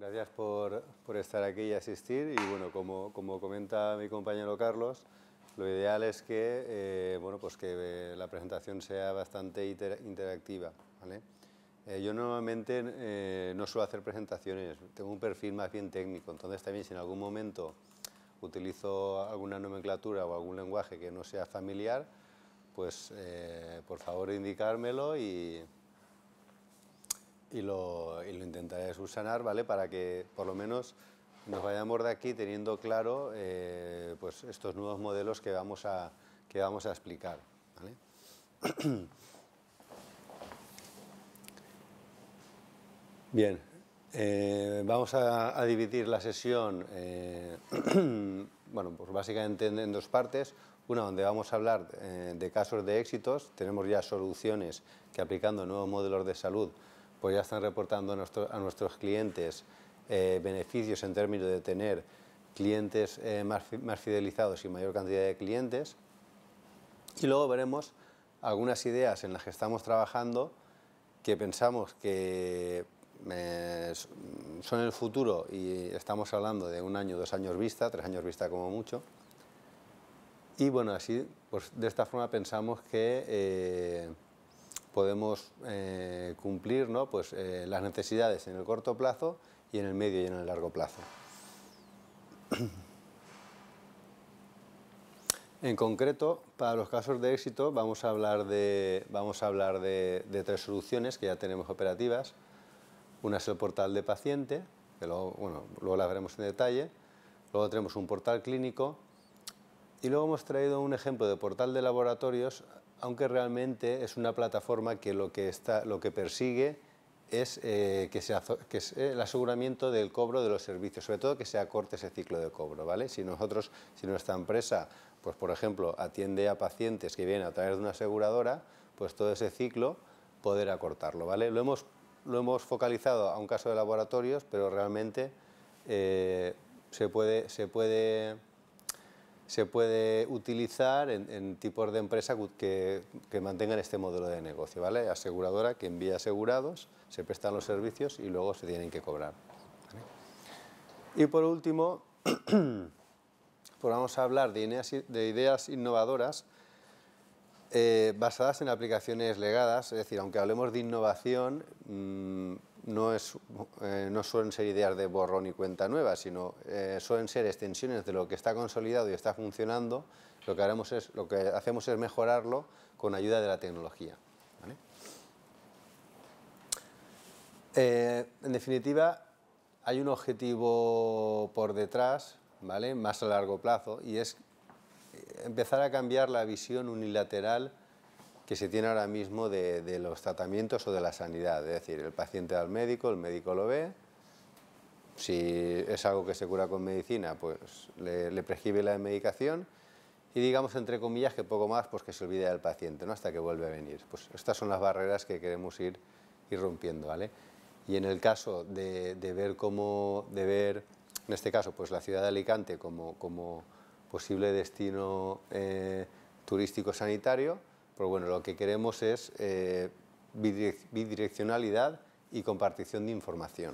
Gracias por estar aquí y asistir. Y bueno, como comenta mi compañero Carlos, lo ideal es que, pues que la presentación sea bastante interactiva, ¿vale? Yo normalmente no suelo hacer presentaciones, tengo un perfil más bien técnico, entonces también si en algún momento utilizo alguna nomenclatura o algún lenguaje que no sea familiar, pues por favor indicármelo y lo intentaré subsanar, ¿vale? Para que por lo menos nos vayamos de aquí teniendo claro pues estos nuevos modelos que vamos a explicar, ¿vale? Bien, vamos a dividir la sesión bueno, pues básicamente en dos partes. Una donde vamos a hablar de casos de éxitos. Tenemos ya soluciones que aplicando nuevos modelos de salud pues ya están reportando a nuestros clientes beneficios en términos de tener clientes más fidelizados y mayor cantidad de clientes. Y luego veremos algunas ideas en las que estamos trabajando que pensamos que son el futuro y estamos hablando de 1 año, 2 años vista, 3 años vista como mucho. Y bueno, así, pues de esta forma pensamos que podemos cumplir, ¿no? Pues, las necesidades en el corto plazo y en el medio y en el largo plazo. En concreto, para los casos de éxito vamos a hablar de 3 soluciones que ya tenemos operativas. Una es el portal de paciente, que luego la veremos en detalle. Luego tenemos un portal clínico y luego hemos traído un ejemplo de portal de laboratorios, aunque realmente es una plataforma que lo que persigue es el aseguramiento del cobro de los servicios, sobre todo que se acorte ese ciclo de cobro, ¿vale? Si nuestra empresa, pues por ejemplo, atiende a pacientes que vienen a través de una aseguradora, pues todo ese ciclo poder acortarlo, ¿vale? Lo hemos focalizado a un caso de laboratorios, pero realmente se puede utilizar en tipos de empresa que mantengan este modelo de negocio, ¿vale? Aseguradora que envía asegurados, se prestan los servicios y luego se tienen que cobrar, ¿vale? Y por último, pues vamos a hablar de ideas innovadoras basadas en aplicaciones legadas. Es decir, aunque hablemos de innovación, no suelen ser ideas de borrón y cuenta nueva, sino suelen ser extensiones de lo que está consolidado y está funcionando. Lo que hacemos es mejorarlo con ayuda de la tecnología, ¿vale? En definitiva, hay un objetivo por detrás, ¿vale? Más a largo plazo, y es empezar a cambiar la visión unilateral que se tiene ahora mismo de los tratamientos o de la sanidad. Es decir, el paciente va al médico, el médico lo ve, si es algo que se cura con medicina, pues le prescribe la medicación y digamos, entre comillas, que poco más, pues que se olvide del paciente, ¿no? Hasta que vuelve a venir. Pues estas son las barreras que queremos ir rompiendo, ¿vale? Y en el caso de ver, en este caso, pues la ciudad de Alicante como posible destino turístico sanitario, pues bueno, lo que queremos es bidireccionalidad y compartición de información.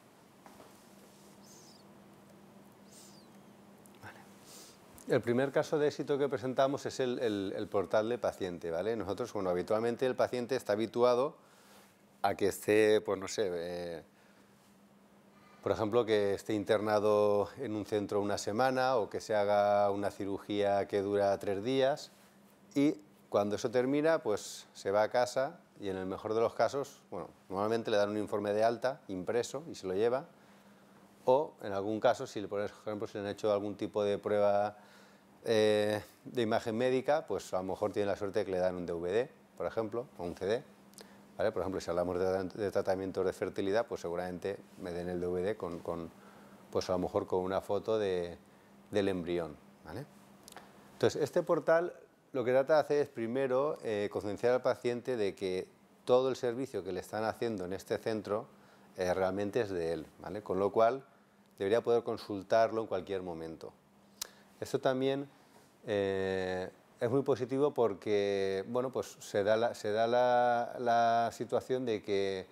El primer caso de éxito que presentamos es el portal de paciente, ¿vale? Nosotros, bueno, habitualmente el paciente está habituado a que esté, pues no sé, por ejemplo, que esté internado en un centro 1 semana o que se haga una cirugía que dura 3 días y cuando eso termina, pues se va a casa y en el mejor de los casos, bueno, normalmente le dan un informe de alta impreso y se lo lleva, o en algún caso, si por ejemplo se le han hecho algún tipo de prueba de imagen médica, pues a lo mejor tiene la suerte de que le dan un DVD, por ejemplo, o un CD, ¿vale? Por ejemplo, si hablamos de tratamientos de fertilidad, pues seguramente me den el DVD pues a lo mejor con una foto del embrión, ¿vale? Entonces, este portal lo que trata de hacer es primero concienciar al paciente de que todo el servicio que le están haciendo en este centro realmente es de él, ¿vale? Con lo cual debería poder consultarlo en cualquier momento. Esto también es muy positivo porque, bueno, pues se da la situación de que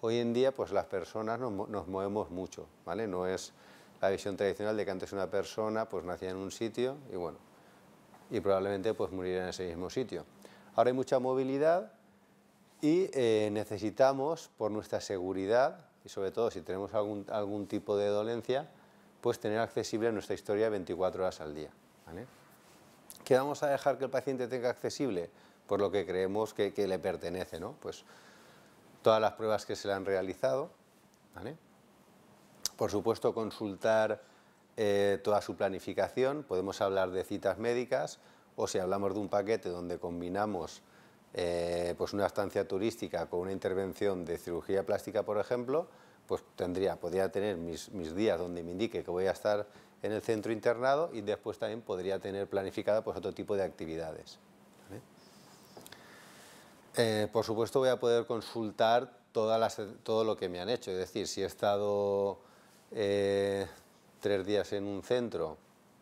hoy en día pues las personas nos movemos mucho, ¿vale? No es la visión tradicional de que antes una persona pues nacía en un sitio y bueno, y probablemente pues muriera en ese mismo sitio. Ahora hay mucha movilidad y necesitamos, por nuestra seguridad, y sobre todo si tenemos algún tipo de dolencia, pues tener accesible nuestra historia 24 horas al día, ¿vale? ¿Qué vamos a dejar que el paciente tenga accesible? Por lo que creemos que le pertenece, ¿no? Pues todas las pruebas que se le han realizado, ¿vale? Por supuesto, consultar toda su planificación. Podemos hablar de citas médicas, o si hablamos de un paquete donde combinamos pues una estancia turística con una intervención de cirugía plástica, por ejemplo, pues podría tener mis días donde me indique que voy a estar en el centro internado y después también podría tener planificada pues otro tipo de actividades, ¿vale? Por supuesto voy a poder consultar todo lo que me han hecho, es decir, si he estado 3 días en un centro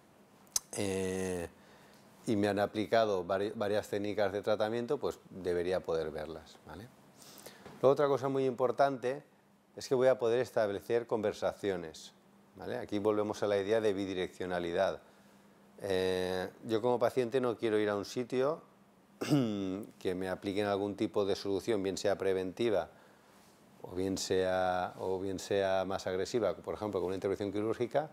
y me han aplicado varias técnicas de tratamiento, pues debería poder verlas, ¿vale? Luego, otra cosa muy importante es que voy a poder establecer conversaciones, ¿vale? Aquí volvemos a la idea de bidireccionalidad. Yo como paciente no quiero ir a un sitio que me apliquen algún tipo de solución, bien sea preventiva o bien sea más agresiva, por ejemplo con una intervención quirúrgica,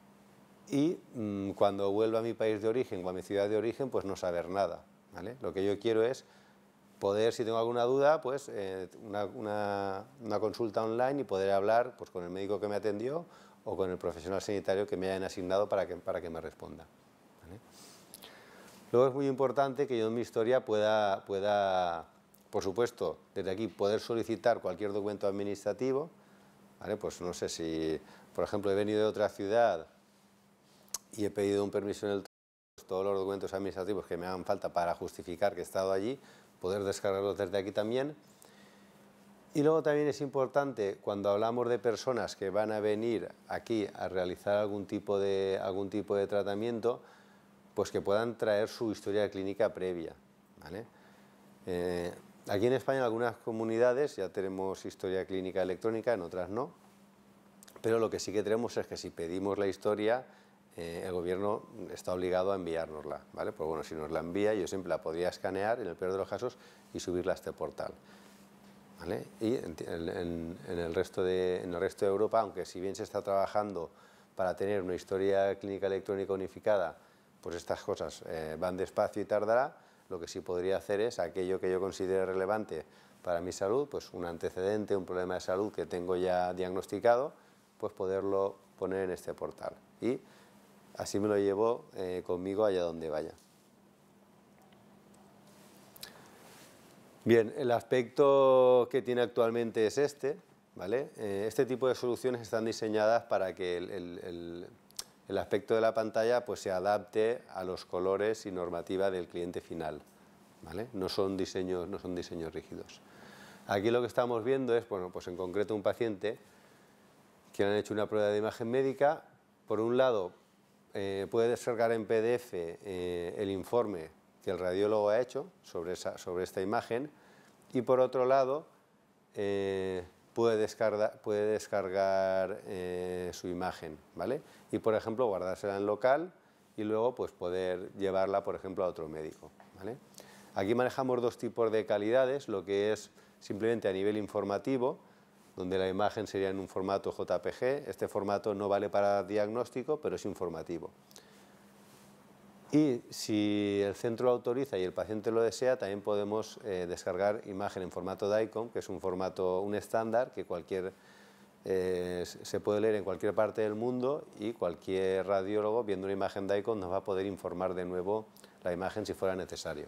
y cuando vuelva a mi país de origen o a mi ciudad de origen, pues no saber nada, ¿vale? Lo que yo quiero es poder, si tengo alguna duda, pues una consulta online y poder hablar pues, con el médico que me atendió o con el profesional sanitario que me hayan asignado para que me responda, ¿vale? Luego es muy importante que yo en mi historia pueda, por supuesto, desde aquí poder solicitar cualquier documento administrativo, ¿vale? Pues no sé si, por ejemplo, he venido de otra ciudad y he pedido un permiso en el tránsito, pues todos los documentos administrativos que me hagan falta para justificar que he estado allí, poder descargarlos desde aquí también. Y luego también es importante, cuando hablamos de personas que van a venir aquí a realizar algún tipo de tratamiento, pues que puedan traer su historia clínica previa, ¿vale? Aquí en España en algunas comunidades ya tenemos historia clínica electrónica, en otras no, pero lo que sí que tenemos es que si pedimos la historia, el gobierno está obligado a enviárnosla, ¿vale? Pues bueno, si nos la envía, yo siempre la podría escanear, en el peor de los casos, y subirla a este portal, ¿vale? Y en el resto de Europa, aunque si bien se está trabajando para tener una historia clínica electrónica unificada, pues estas cosas van despacio y tardará. Lo que sí podría hacer es aquello que yo considere relevante para mi salud, pues un antecedente, un problema de salud que tengo ya diagnosticado, pues poderlo poner en este portal. Y así me lo llevo conmigo allá donde vaya. Bien, el aspecto que tiene actualmente es este, ¿vale? Este tipo de soluciones están diseñadas para que el aspecto de la pantalla pues, se adapte a los colores y normativa del cliente final, ¿vale? No son diseños rígidos. Aquí lo que estamos viendo es, bueno, pues en concreto un paciente que le han hecho una prueba de imagen médica. Por un lado, puede descargar en PDF el informe que el radiólogo ha hecho sobre esta imagen, y por otro lado puede descargar su imagen, ¿vale? Y por ejemplo guardársela en local y luego pues poder llevarla por ejemplo a otro médico, ¿vale? Aquí manejamos dos tipos de calidades, lo que es simplemente a nivel informativo, donde la imagen sería en un formato JPG. Este formato no vale para diagnóstico, pero es informativo. Y si el centro lo autoriza y el paciente lo desea, también podemos descargar imagen en formato DICOM, que es un estándar que se puede leer en cualquier parte del mundo, y cualquier radiólogo viendo una imagen DICOM nos va a poder informar de nuevo la imagen si fuera necesario.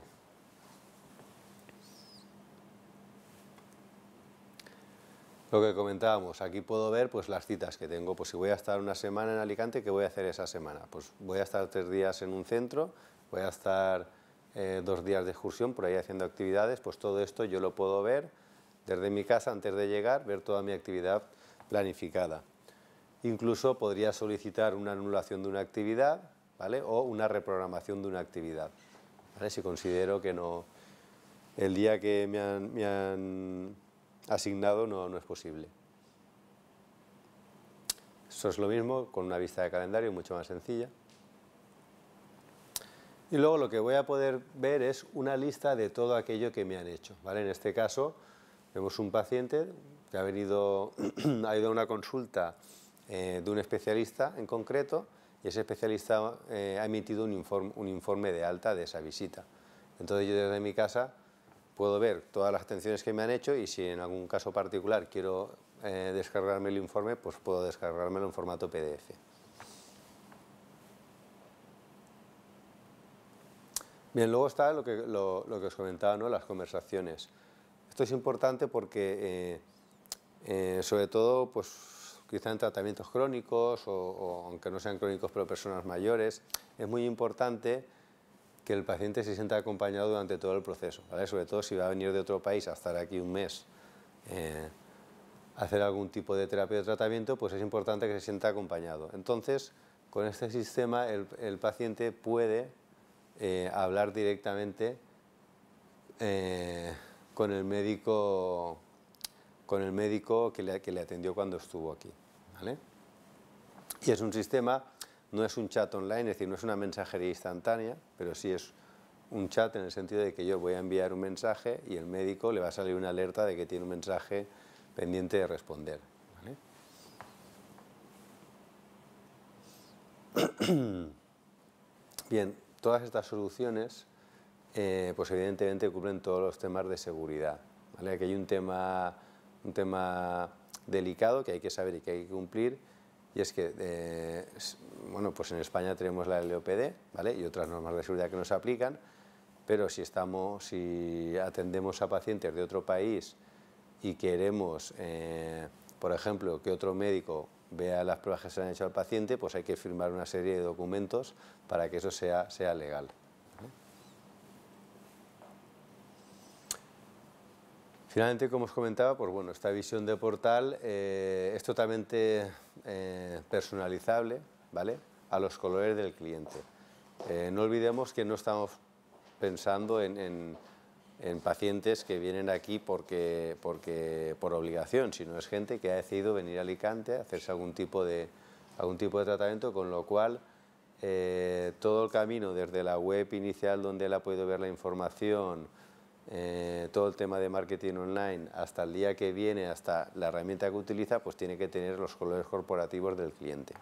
Lo que comentábamos, aquí puedo ver pues, las citas que tengo. Pues si voy a estar una semana en Alicante, ¿qué voy a hacer esa semana? Pues voy a estar 3 días en un centro, voy a estar 2 días de excursión por ahí haciendo actividades. Pues todo esto yo lo puedo ver desde mi casa antes de llegar, ver toda mi actividad planificada. Incluso podría solicitar una anulación de una actividad, ¿vale? O una reprogramación de una actividad, ¿vale? Si considero que no, el día que me han asignado no es posible. Eso es lo mismo con una vista de calendario mucho más sencilla. Y luego lo que voy a poder ver es una lista de todo aquello que me han hecho, ¿vale? En este caso vemos un paciente que ha ido a una consulta de un especialista en concreto, y ese especialista ha emitido un informe de alta de esa visita. Entonces yo desde mi casa puedo ver todas las atenciones que me han hecho, y si en algún caso particular quiero descargarme el informe, pues puedo descargármelo en formato PDF. Bien, luego está lo que os comentaba, ¿no? Las conversaciones. Esto es importante porque, sobre todo, pues, quizá en tratamientos crónicos, o aunque no sean crónicos, pero personas mayores, es muy importante que el paciente se sienta acompañado durante todo el proceso, ¿vale? Sobre todo si va a venir de otro país a estar aquí un mes, a hacer algún tipo de terapia de tratamiento, pues es importante que se sienta acompañado. Entonces, con este sistema, el paciente puede hablar directamente con el médico que le atendió cuando estuvo aquí, ¿vale? Y es un sistema, no es un chat online, es decir, no es una mensajería instantánea, pero sí es un chat en el sentido de que yo voy a enviar un mensaje y el médico le va a salir una alerta de que tiene un mensaje pendiente de responder, ¿vale? Bien, todas estas soluciones pues evidentemente cubren todos los temas de seguridad, ¿vale? Aquí hay un tema delicado que hay que saber y que hay que cumplir, y es que bueno, pues en España tenemos la LOPD, ¿vale? Y otras normas de seguridad que nos aplican, pero si atendemos a pacientes de otro país y queremos, por ejemplo, que otro médico vea las pruebas que se le han hecho al paciente, pues hay que firmar una serie de documentos para que eso sea legal. Finalmente, como os comentaba, pues bueno, esta visión de portal es totalmente personalizable, ¿vale?, a los colores del cliente. No olvidemos que no estamos pensando en pacientes que vienen aquí por obligación, sino es gente que ha decidido venir a Alicante a hacerse algún tipo de tratamiento, con lo cual todo el camino desde la web inicial donde él ha podido ver la información, todo el tema de marketing online, hasta el día que viene, hasta la herramienta que utiliza, pues tiene que tener los colores corporativos del cliente.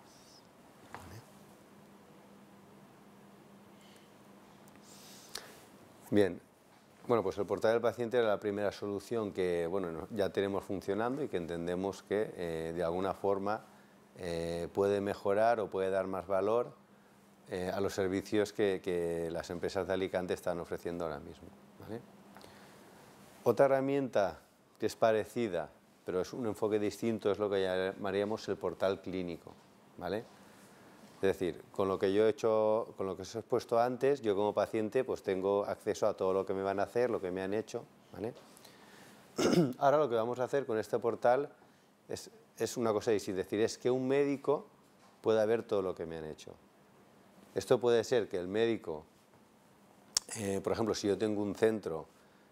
Bien, bueno, pues el portal del paciente era la primera solución que, bueno, ya tenemos funcionando y que entendemos que de alguna forma puede mejorar o puede dar más valor a los servicios que las empresas de Alicante están ofreciendo ahora mismo, ¿vale? Otra herramienta que es parecida, pero es un enfoque distinto, es lo que llamaríamos el portal clínico, ¿vale? Es decir, con lo que yo he hecho, con lo que os he expuesto antes, yo como paciente pues tengo acceso a todo lo que me van a hacer, lo que me han hecho, ¿vale? Ahora lo que vamos a hacer con este portal es una cosa distinta, es decir, es que un médico pueda ver todo lo que me han hecho. Esto puede ser que el médico, por ejemplo, si yo tengo un centro,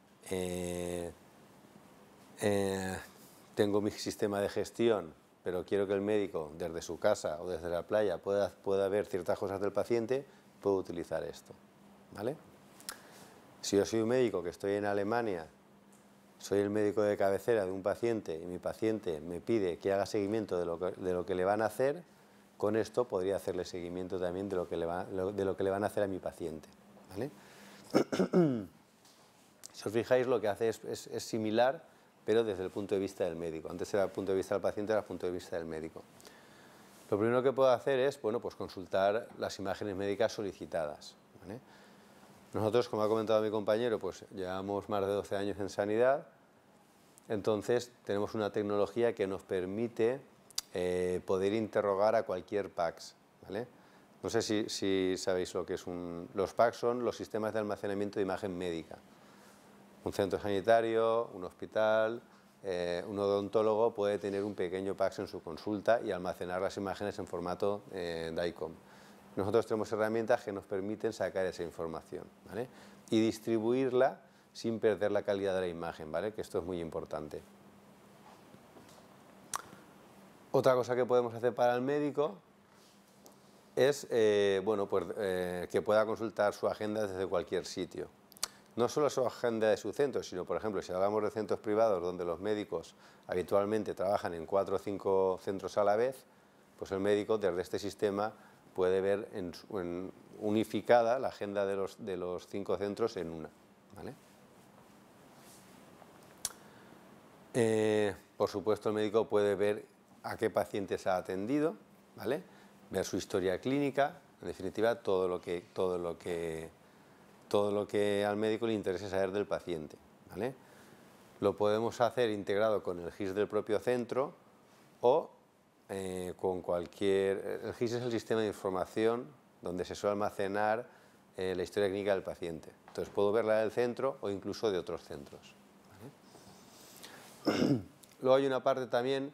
tengo mi sistema de gestión, pero quiero que el médico desde su casa o desde la playa pueda ver ciertas cosas del paciente, puedo utilizar esto, ¿vale? Si yo soy un médico que estoy en Alemania, soy el médico de cabecera de un paciente y mi paciente me pide que haga seguimiento de lo que le van a hacer, con esto podría hacerle seguimiento también de lo que le van a hacer a mi paciente, ¿vale? Si os fijáis, lo que hace es similar, pero desde el punto de vista del médico. Antes era el punto de vista del paciente, ahora el punto de vista del médico. Lo primero que puedo hacer es, bueno, pues consultar las imágenes médicas solicitadas, ¿vale? Nosotros, como ha comentado mi compañero, pues llevamos más de 12 años en sanidad, entonces tenemos una tecnología que nos permite poder interrogar a cualquier PACS, ¿vale? No sé si sabéis lo que es los PACS son los sistemas de almacenamiento de imagen médica. Un centro sanitario, un hospital, un odontólogo puede tener un pequeño PACS en su consulta y almacenar las imágenes en formato DICOM. Nosotros tenemos herramientas que nos permiten sacar esa información, ¿vale?, y distribuirla sin perder la calidad de la imagen, ¿vale?, que esto es muy importante. Otra cosa que podemos hacer para el médico es que pueda consultar su agenda desde cualquier sitio. No solo su agenda de su centro, sino, por ejemplo, si hablamos de centros privados donde los médicos habitualmente trabajan en 4 o 5 centros a la vez, pues el médico desde este sistema puede ver unificada la agenda de los 5 centros en una, ¿vale? Por supuesto, el médico puede ver a qué pacientes ha atendido, ¿vale? Ver su historia clínica, en definitiva, todo lo que al médico le interese saber del paciente, ¿vale? Lo podemos hacer integrado con el GIS del propio centro o con cualquier... El GIS es el sistema de información donde se suele almacenar la historia clínica del paciente. Entonces puedo verla del centro o incluso de otros centros, ¿vale? Luego hay una parte también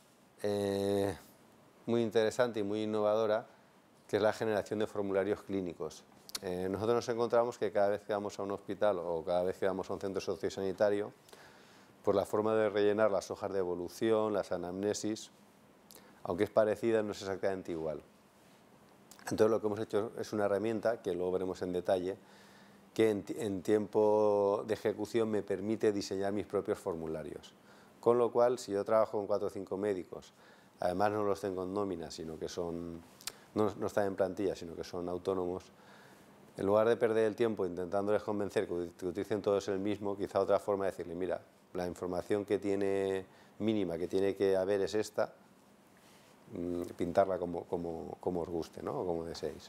muy interesante y muy innovadora, que es la generación de formularios clínicos. Nosotros nos encontramos que cada vez que vamos a un hospital o cada vez que vamos a un centro sociosanitario, pues la forma de rellenar las hojas de evolución, las anamnesis, aunque es parecida, no es exactamente igual. Entonces lo que hemos hecho es una herramienta, que luego veremos en detalle, que en tiempo de ejecución me permite diseñar mis propios formularios. Con lo cual, si yo trabajo con 4 o 5 médicos, además no los tengo en nómina, sino que no están en plantilla, sino que son autónomos, en lugar de perder el tiempo intentándoles convencer que utilicen todos el mismo, quizá otra forma de decirle, mira, la información mínima que tiene que haber es esta, pintarla como os guste, ¿no? O como deseéis.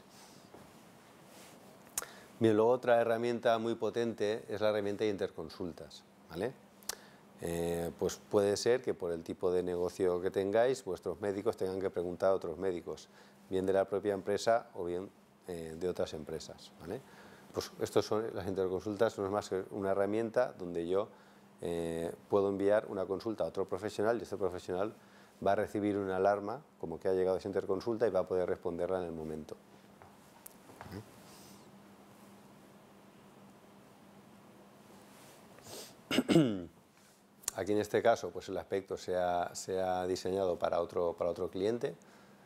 Bien, luego otra herramienta muy potente es la herramienta de interconsultas, ¿vale? Pues puede ser que por el tipo de negocio que tengáis, vuestros médicos tengan que preguntar a otros médicos, bien de la propia empresa o bien de otras empresas, ¿vale? Pues las interconsultas no es más que una herramienta donde yo puedo enviar una consulta a otro profesional y este profesional va a recibir una alarma como que ha llegado esa interconsulta y va a poder responderla en el momento. Aquí en este caso pues el aspecto se ha diseñado para otro cliente.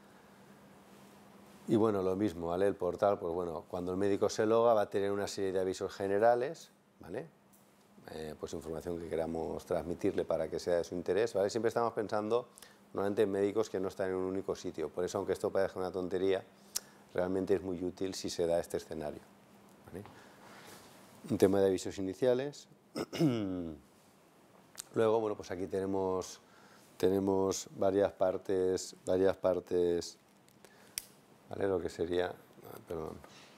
Y bueno, lo mismo, ¿vale? El portal, pues bueno, cuando el médico se loga va a tener una serie de avisos generales, ¿vale? Pues información que queramos transmitirle para que sea de su interés, ¿vale? Siempre estamos pensando normalmente en médicos que no están en un único sitio, por eso aunque esto parezca una tontería, realmente es muy útil si se da este escenario, ¿vale? Un tema de avisos iniciales. Luego, bueno, pues aquí tenemos varias partes, ¿vale? Lo que sería, perdón,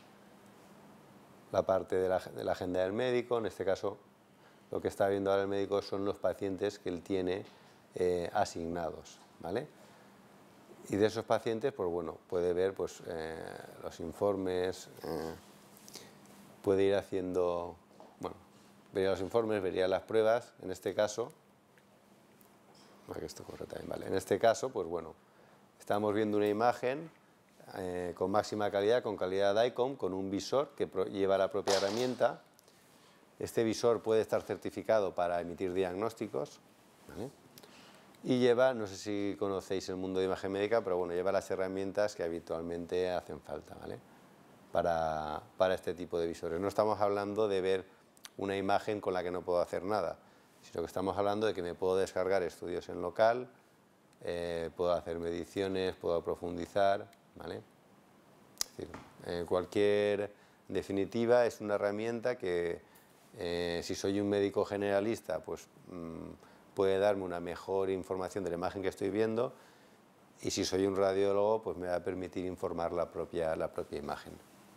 la parte de la agenda del médico. En este caso, lo que está viendo ahora el médico son los pacientes que él tiene asignados, ¿vale? Y de esos pacientes, pues bueno, puede ver pues, los informes, puede ir haciendo, bueno, vería los informes, vería las pruebas, en este caso, que esto corre también, vale. En este caso, pues bueno, estamos viendo una imagen con máxima calidad, con calidad DICOM, con un visor que lleva la propia herramienta. Este visor puede estar certificado para emitir diagnósticos, ¿vale? Y lleva, no sé si conocéis el mundo de imagen médica, pero bueno, lleva las herramientas que habitualmente hacen falta, ¿vale? Para este tipo de visores. No estamos hablando de ver una imagen con la que no puedo hacer nada, sino que estamos hablando de que me puedo descargar estudios en local, puedo hacer mediciones, puedo profundizar, ¿vale? Es decir, en definitiva, es una herramienta que si soy un médico generalista, pues puede darme una mejor información de la imagen que estoy viendo, y si soy un radiólogo, pues me va a permitir informar la propia imagen.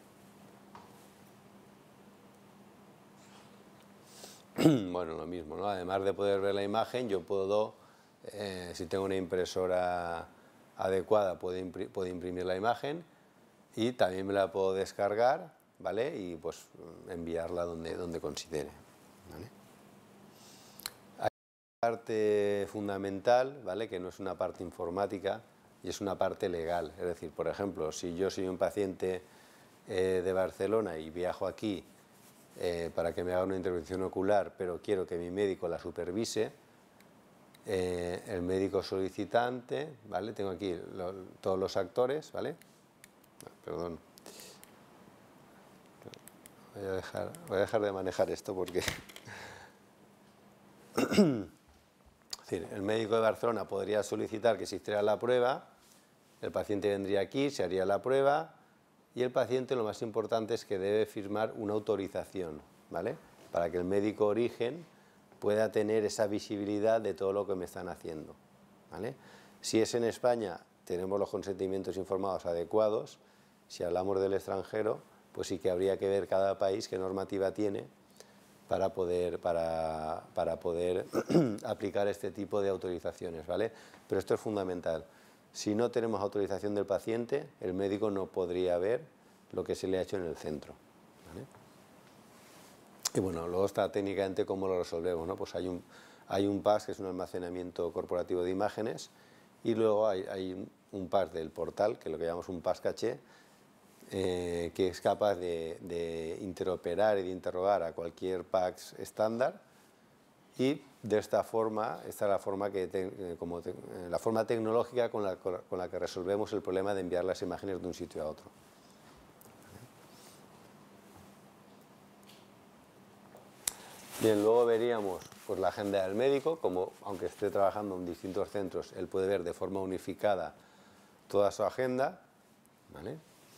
Bueno, lo mismo, ¿no? Además de poder ver la imagen, yo puedo, si tengo una impresora adecuada, puedo imprimir la imagen y también me la puedo descargar, ¿vale? Y pues enviarla donde considere, ¿vale? Hay una parte fundamental, ¿vale? Que no es una parte informática y es una parte legal. Es decir, por ejemplo, si yo soy un paciente de Barcelona y viajo aquí para que me haga una intervención ocular, pero quiero que mi médico la supervise, el médico solicitante, ¿vale? Tengo aquí todos los actores, ¿vale? Perdón. Voy a dejar de manejar esto porque... Es decir, el médico de Barcelona podría solicitar que se hiciera la prueba, el paciente vendría aquí, se haría la prueba y el paciente, lo más importante es que debe firmar una autorización, ¿vale? Para que el médico origen pueda tener esa visibilidad de todo lo que me están haciendo, ¿vale? Si es en España, tenemos los consentimientos informados adecuados. Si hablamos del extranjero, pues sí que habría que ver cada país qué normativa tiene para poder aplicar este tipo de autorizaciones, ¿vale? Pero esto es fundamental. Si no tenemos autorización del paciente, el médico no podría ver lo que se le ha hecho en el centro, ¿vale? Y bueno, luego está técnicamente cómo lo resolvemos, ¿no? Pues hay un PAS, que es un almacenamiento corporativo de imágenes, y luego hay un PAS del portal, que es lo que llamamos un PAS caché, que es capaz de interoperar y de interrogar a cualquier PAS estándar, y de esta forma, esta es la forma, la forma tecnológica con la que resolvemos el problema de enviar las imágenes de un sitio a otro. Bien, luego veríamos pues, la agenda del médico, como aunque esté trabajando en distintos centros, él puede ver de forma unificada toda su agenda, ¿vale?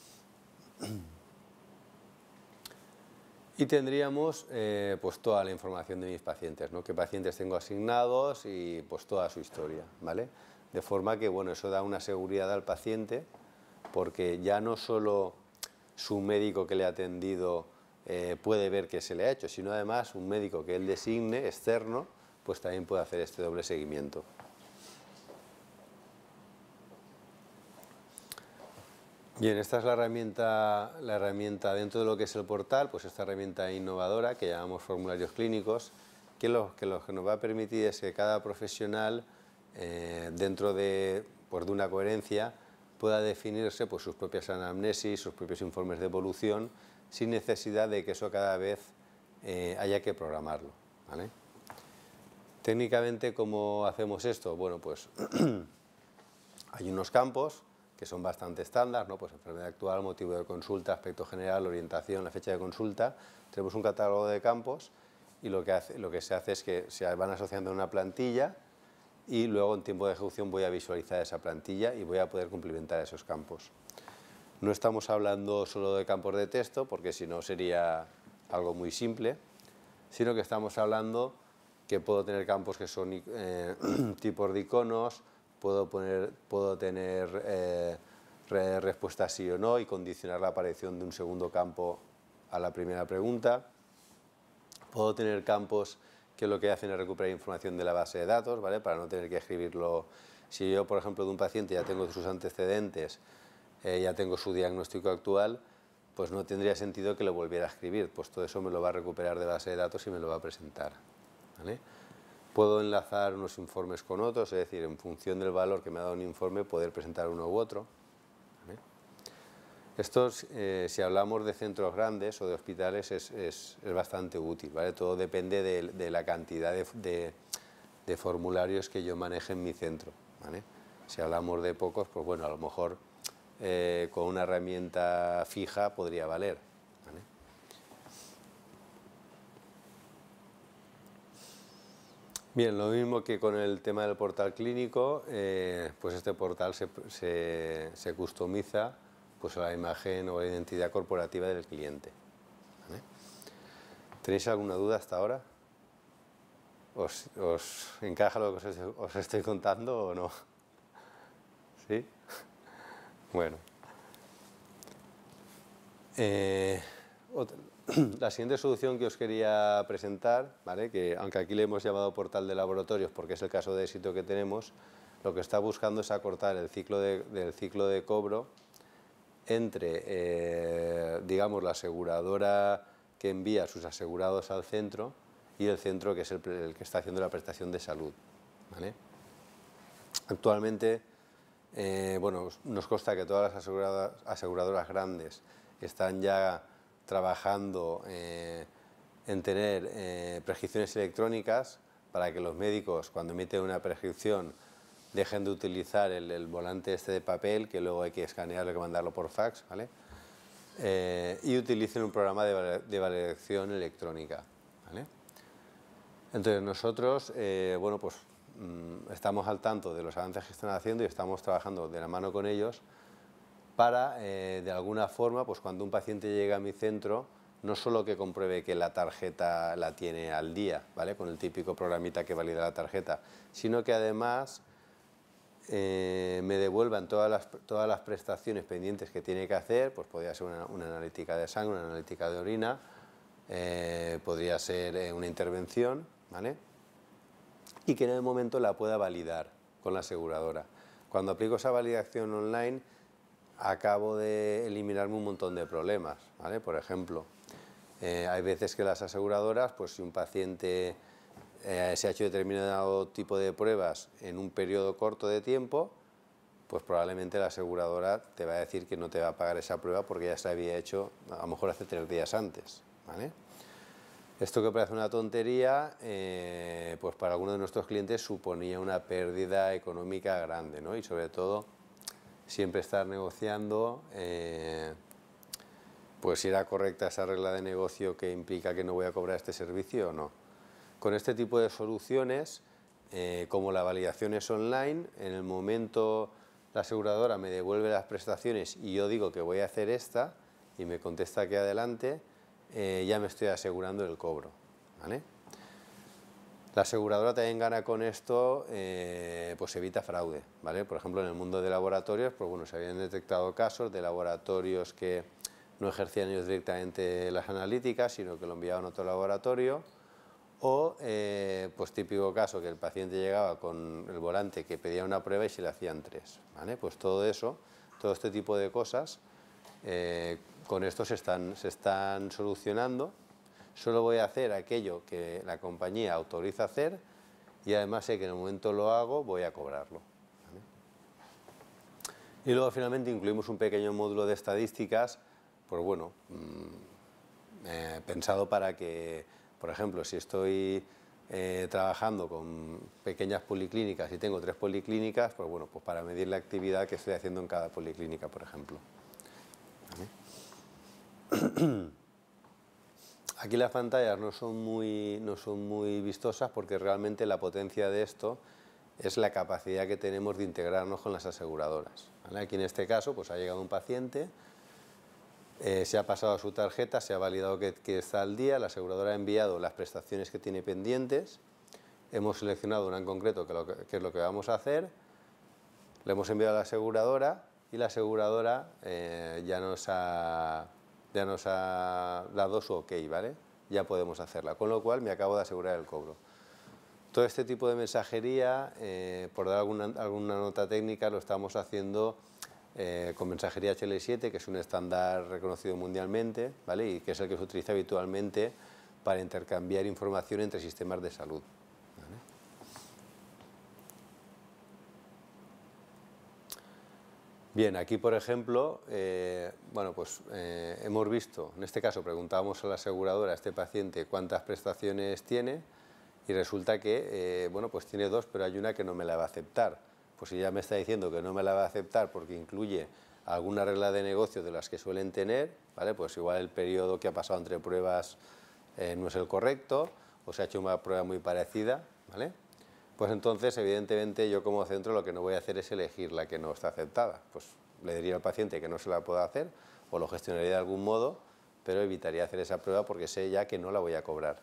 Y tendríamos pues toda la información de mis pacientes, ¿no? Qué pacientes tengo asignados y pues toda su historia, ¿vale? De forma que, bueno, eso da una seguridad al paciente, porque ya no solo su médico que le ha atendido puede ver qué se le ha hecho, sino además un médico que él designe, externo, pues también puede hacer este doble seguimiento. Bien, esta es la herramienta dentro de lo que es el portal, pues esta herramienta innovadora que llamamos formularios clínicos, que lo que nos va a permitir es que cada profesional, dentro pues de una coherencia, pueda definirse pues, sus propias anamnesis, sus propios informes de evolución, sin necesidad de que eso cada vez haya que programarlo, ¿vale? Técnicamente, ¿cómo hacemos esto? Bueno, pues hay unos campos que son bastante estándar, ¿no? Pues enfermedad actual, motivo de consulta, aspecto general, orientación, la fecha de consulta. Tenemos un catálogo de campos y lo que se hace es que se van asociando a una plantilla y luego en tiempo de ejecución voy a visualizar esa plantilla y voy a poder cumplimentar esos campos. No estamos hablando solo de campos de texto, porque si no sería algo muy simple, sino que estamos hablando que puedo tener campos que son tipos de iconos, puedo tener respuesta sí o no y condicionar la aparición de un segundo campo a la primera pregunta. Puedo tener campos que lo que hacen es recuperar información de la base de datos, ¿vale? Para no tener que escribirlo. Si yo, por ejemplo, de un paciente ya tengo sus antecedentes, ya tengo su diagnóstico actual, pues no tendría sentido que lo volviera a escribir, pues todo eso me lo va a recuperar de base de datos y me lo va a presentar, ¿vale? Puedo enlazar unos informes con otros, es decir, en función del valor que me ha dado un informe, poder presentar uno u otro, ¿vale? Esto, si hablamos de centros grandes o de hospitales, es bastante útil, ¿vale? Todo depende de la cantidad de formularios que yo maneje en mi centro, ¿vale? Si hablamos de pocos, pues bueno, a lo mejor con una herramienta fija podría valer, ¿vale? Bien, lo mismo que con el tema del portal clínico, pues este portal se customiza pues a la imagen o la identidad corporativa del cliente, ¿vale? ¿Tenéis alguna duda hasta ahora? ¿Os encaja lo que os estoy contando o no? ¿Sí? Bueno. La siguiente solución que os quería presentar, ¿vale? Que aunque aquí le hemos llamado portal de laboratorios porque es el caso de éxito que tenemos, lo que está buscando es acortar el ciclo de cobro entre, digamos, la aseguradora que envía a sus asegurados al centro y el centro que es el que está haciendo la prestación de salud, ¿vale? Actualmente, bueno, nos consta que todas las aseguradoras grandes están ya trabajando en tener prescripciones electrónicas para que los médicos, cuando emiten una prescripción, dejen de utilizar el volante este de papel, que luego hay que escanearlo, hay que mandarlo por fax, ¿vale? Y utilicen un programa de validación electrónica, ¿vale? Entonces nosotros, bueno, pues estamos al tanto de los avances que están haciendo y estamos trabajando de la mano con ellos para, de alguna forma, pues cuando un paciente llega a mi centro, no solo que compruebe que la tarjeta la tiene al día, ¿vale?, con el típico programita que valida la tarjeta, sino que además me devuelvan todas las prestaciones pendientes que tiene que hacer, pues podría ser una analítica de sangre, una analítica de orina, podría ser una intervención, ¿vale?, y que en el momento la pueda validar con la aseguradora. Cuando aplico esa validación online, acabo de eliminarme un montón de problemas, ¿vale? Por ejemplo, hay veces que las aseguradoras, pues si un paciente se ha hecho determinado tipo de pruebas en un periodo corto de tiempo, pues probablemente la aseguradora te va a decir que no te va a pagar esa prueba porque ya se había hecho a lo mejor hace 3 días antes, ¿vale? Esto, que parece una tontería, pues para algunos de nuestros clientes suponía una pérdida económica grande, ¿no? Y sobre todo siempre estar negociando, pues si era correcta esa regla de negocio que implica que no voy a cobrar este servicio o no. Con este tipo de soluciones, como la validación es online, en el momento la aseguradora me devuelve las prestaciones y yo digo que voy a hacer esta y me contesta que adelante, ya me estoy asegurando el cobro, ¿vale? La aseguradora también gana con esto, pues evita fraude, ¿vale? Por ejemplo, en el mundo de laboratorios, pues bueno, se habían detectado casos de laboratorios que no ejercían ellos directamente las analíticas, sino que lo enviaban a otro laboratorio, o pues típico caso que el paciente llegaba con el volante que pedía una prueba y se le hacían 3, ¿vale? Pues todo eso, todo este tipo de cosas, con esto se están solucionando. Solo voy a hacer aquello que la compañía autoriza hacer y además sé que en el momento lo hago voy a cobrarlo, ¿vale? Y luego finalmente incluimos un pequeño módulo de estadísticas, pues bueno, pensado para que, por ejemplo, si estoy trabajando con pequeñas policlínicas y tengo 3 policlínicas, pues bueno, pues para medir la actividad que estoy haciendo en cada policlínica, por ejemplo, ¿vale? Aquí las pantallas no son muy vistosas porque realmente la potencia de esto es la capacidad que tenemos de integrarnos con las aseguradoras, ¿vale? Aquí en este caso pues ha llegado un paciente, se ha pasado su tarjeta, se ha validado que está al día, la aseguradora ha enviado las prestaciones que tiene pendientes, hemos seleccionado una en concreto que es lo que vamos a hacer, le hemos enviado a la aseguradora y la aseguradora ya nos ha dado su ok, ¿vale? Ya podemos hacerla, con lo cual me acabo de asegurar el cobro. Todo este tipo de mensajería, por dar alguna nota técnica, lo estamos haciendo con mensajería HL7, que es un estándar reconocido mundialmente, ¿vale? Y que es el que se utiliza habitualmente para intercambiar información entre sistemas de salud, ¿vale? Bien, aquí por ejemplo, bueno, pues hemos visto, en este caso preguntábamos a la aseguradora, a este paciente, cuántas prestaciones tiene y resulta que, bueno, pues tiene 2, pero hay una que no me la va a aceptar. Pues si ya me está diciendo que no me la va a aceptar porque incluye alguna regla de negocio de las que suelen tener, ¿vale? Pues igual el periodo que ha pasado entre pruebas no es el correcto o se ha hecho una prueba muy parecida, ¿vale? Pues entonces, evidentemente, yo como centro lo que no voy a hacer es elegir la que no está aceptada. Pues le diría al paciente que no se la pueda hacer o lo gestionaría de algún modo, pero evitaría hacer esa prueba porque sé ya que no la voy a cobrar.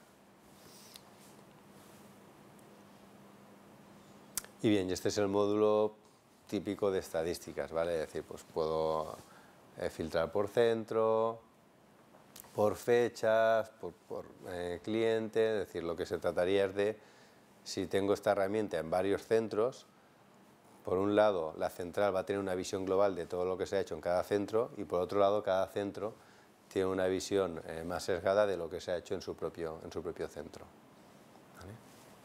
Y bien, este es el módulo típico de estadísticas, ¿vale? Es decir, pues puedo filtrar por centro, por fechas, por cliente, es decir, lo que se trataría es de, si tengo esta herramienta en varios centros, por un lado la central va a tener una visión global de todo lo que se ha hecho en cada centro y por otro lado cada centro tiene una visión más sesgada de lo que se ha hecho en su propio centro, ¿vale?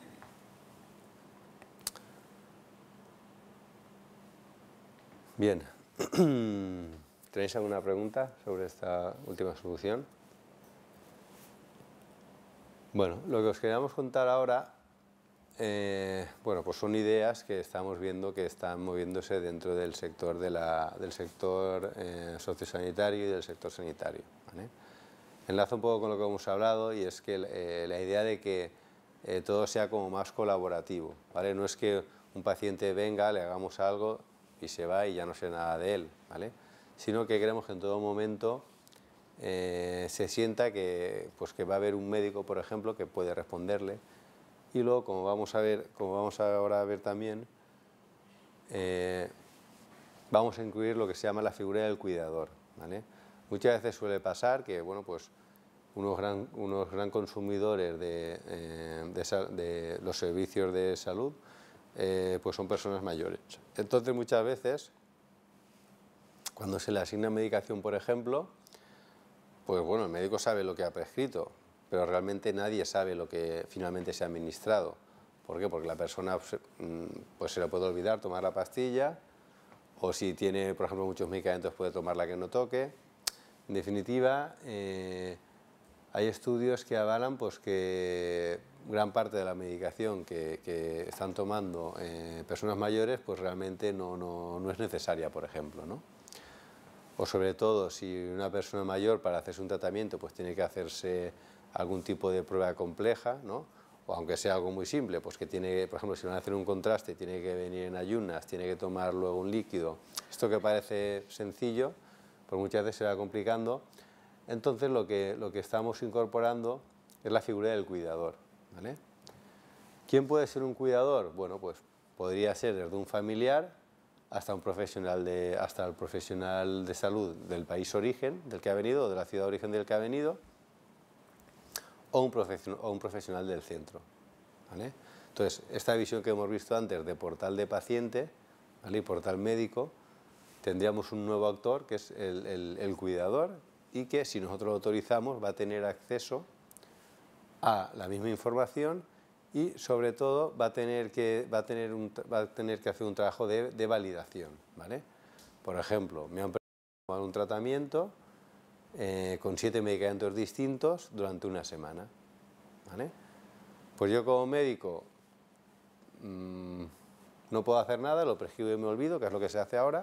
Bien, ¿tenéis alguna pregunta sobre esta última solución? Bueno, lo que os queríamos contar ahora bueno, pues son ideas que estamos viendo que están moviéndose dentro del sector, del sector sociosanitario y del sector sanitario, ¿vale? Enlazo un poco con lo que hemos hablado, y es que la idea de que todo sea como más colaborativo, ¿vale? No es que un paciente venga, le hagamos algo y se va y ya no sé nada de él, ¿vale? Sino que queremos que en todo momento se sienta que, pues que va a haber un médico, por ejemplo, que puede responderle. Y luego, como vamos ahora a ver también, vamos a incluir lo que se llama la figura del cuidador, ¿vale? Muchas veces suele pasar que, bueno, pues unos gran consumidores de los servicios de salud pues son personas mayores. Entonces, muchas veces, cuando se le asigna medicación, por ejemplo, pues bueno, el médico sabe lo que ha prescrito, pero realmente nadie sabe lo que finalmente se ha administrado. ¿Por qué? Porque la persona pues se le puede olvidar tomar la pastilla, o si tiene, por ejemplo, muchos medicamentos, puede tomar la que no toque. En definitiva, hay estudios que avalan pues, que gran parte de la medicación que están tomando personas mayores pues realmente no es necesaria, por ejemplo, ¿no? O sobre todo, si una persona mayor, para hacerse un tratamiento, pues tiene que hacerse algún tipo de prueba compleja, ¿no? O aunque sea algo muy simple, pues que tiene, por ejemplo, si van a hacer un contraste, tiene que venir en ayunas, tiene que tomar luego un líquido. Esto que parece sencillo, pues muchas veces se va complicando. Entonces lo que estamos incorporando es la figura del cuidador, ¿vale? ¿Quién puede ser un cuidador? Bueno, pues podría ser desde un familiar hasta el profesional de salud del país origen del que ha venido, o de la ciudad de origen del que ha venido, o un profesional del centro, ¿vale? Entonces, esta visión que hemos visto antes de portal de paciente, ¿vale?, y portal médico, tendríamos un nuevo actor que es el cuidador, y que, si nosotros lo autorizamos, va a tener acceso a la misma información y, sobre todo, va a tener que hacer un trabajo de validación, ¿vale? Por ejemplo, me han prescrito un tratamiento con 7 medicamentos distintos durante una semana, ¿vale? Pues yo, como médico, no puedo hacer nada, lo prescribo y me olvido, que es lo que se hace ahora.